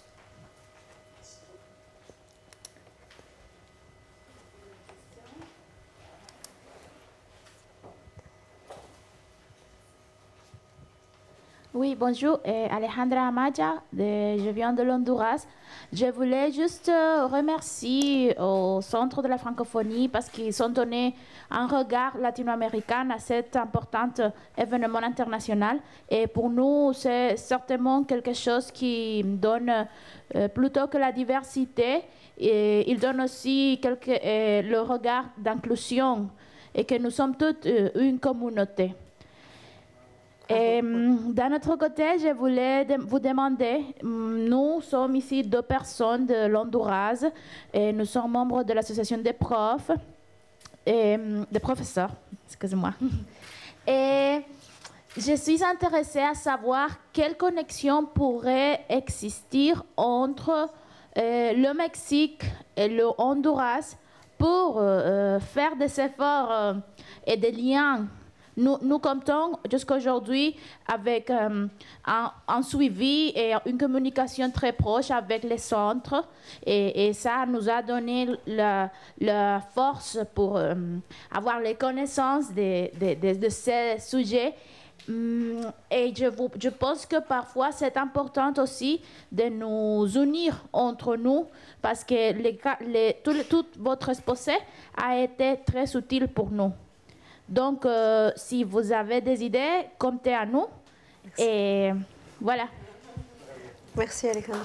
Oui, bonjour, euh, Alejandra Amaya, de- je viens de l'Honduras. Je voulais juste euh, remercier au Centre de la francophonie parce qu'ils ont donné un regard latino-américain à cet important événement international. Et pour nous, c'est certainement quelque chose qui donne, euh, plutôt que la diversité, et il donne aussi quelque, euh, le regard d'inclusion et que nous sommes toutes euh, une communauté. Et d'un autre côté, je voulais de- vous demander, nous sommes ici deux personnes de l'Honduras et nous sommes membres de l'association des profs, et, des professeurs, excusez-moi. Et je suis intéressée à savoir quelle connexion pourrait exister entre euh, le Mexique et le Honduras pour euh, faire des efforts euh, et des liens. Nous, nous comptons jusqu'à aujourd'hui avec euh, un, un suivi et une communication très proche avec les centres et, et ça nous a donné la, la force pour euh, avoir les connaissances de, de, de, de ces sujets. Hum, Et je, vous, je pense que parfois c'est important aussi de nous unir entre nous parce que les, les, tout, tout votre exposé a été très utile pour nous. Donc, euh, si vous avez des idées, comptez à nous. Merci. Et voilà. Merci, Alejandra.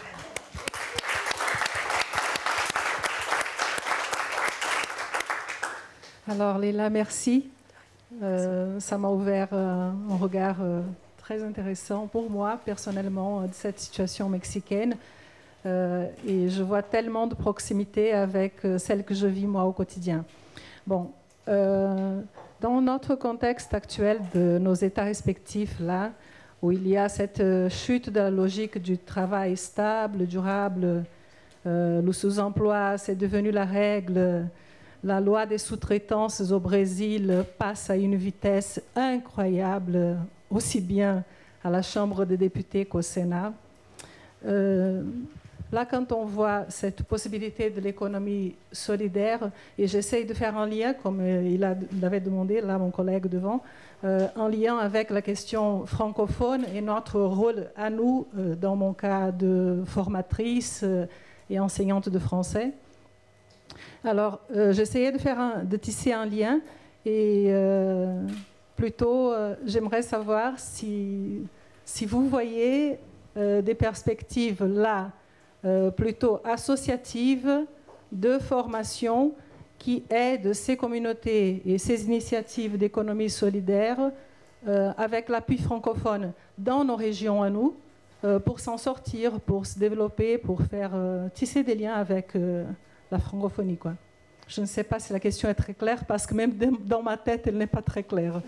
Alors, Léla, merci. Euh, ça m'a ouvert euh, un regard euh, très intéressant pour moi, personnellement, de cette situation mexicaine. Euh, et je vois tellement de proximité avec euh, celle que je vis moi au quotidien. Bon. Euh, Dans notre contexte actuel de nos États respectifs, là, où il y a cette chute de la logique du travail stable, durable, euh, le sous-emploi, c'est devenu la règle, la loi des sous-traitances au Brésil passe à une vitesse incroyable, aussi bien à la Chambre des députés qu'au Sénat. Euh, Là, quand on voit cette possibilité de l'économie solidaire, et j'essaye de faire un lien, comme il l'avait demandé, là, mon collègue devant, euh, un lien avec la question francophone et notre rôle à nous, euh, dans mon cas de formatrice euh, et enseignante de français. Alors, euh, j'essayais de, faire un, de tisser un lien, et euh, plutôt, euh, j'aimerais savoir si, si vous voyez euh, des perspectives là, Euh, plutôt associative de formation qui aide ces communautés et ces initiatives d'économie solidaire euh, avec l'appui francophone dans nos régions à nous euh, pour s'en sortir, pour se développer, pour faire euh, tisser des liens avec euh, la francophonie, quoi. Je ne sais pas si la question est très claire parce que même dans ma tête, elle n'est pas très claire.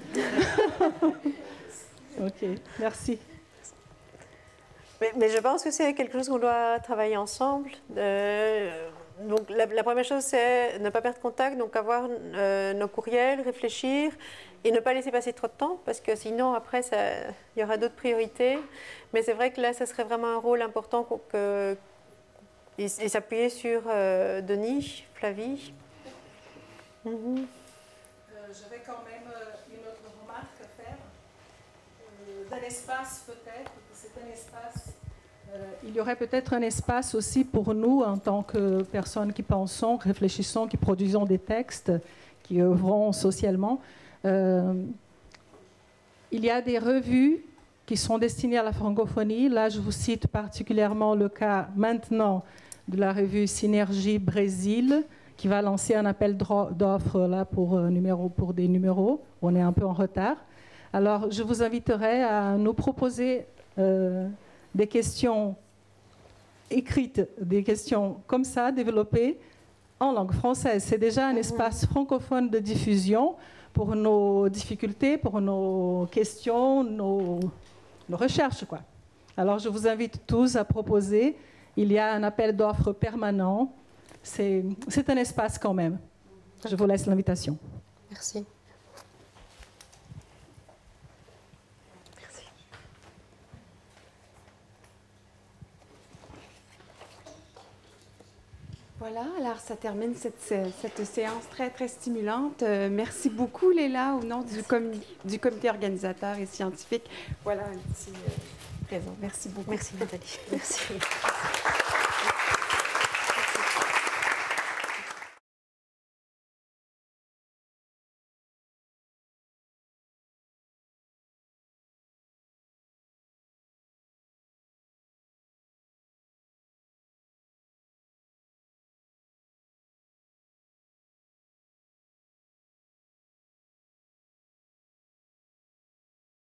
Ok, merci. Mais, mais je pense que c'est quelque chose qu'on doit travailler ensemble. Euh, donc la, la première chose, c'est ne pas perdre contact, donc avoir euh, nos courriels, réfléchir et ne pas laisser passer trop de temps, parce que sinon, après, ça, il y aura d'autres priorités. Mais c'est vrai que là, ça serait vraiment un rôle important que, que, et, et s'appuyer sur euh, Denis, Flavie. Mm-hmm. euh, J'avais quand même euh, une autre remarque à faire. Euh, d'un espace, peut-être, c'est un espace... Euh, il y aurait peut-être un espace aussi pour nous, en tant que personnes qui pensons, réfléchissons, qui produisons des textes, qui œuvrons socialement. Euh, il y a des revues qui sont destinées à la francophonie. Là, je vous cite particulièrement le cas maintenant de la revue Synergie Brésil, qui va lancer un appel d'offres là pour, euh, numéro, pour des numéros. On est un peu en retard. Alors, je vous inviterai à nous proposer... Euh, des questions écrites, des questions comme ça, développées en langue française. C'est déjà un espace francophone de diffusion pour nos difficultés, pour nos questions, nos, nos recherches, quoi. Alors, je vous invite tous à proposer. Il y a un appel d'offres permanent. C'est, c'est un espace quand même. Je vous laisse l'invitation. Merci. Voilà, alors ça termine cette, cette séance très, très stimulante. Euh, merci beaucoup, Léla, au nom du, com du comité organisateur et scientifique. Voilà un petit euh, présent. Merci beaucoup. Merci, Nathalie. Merci.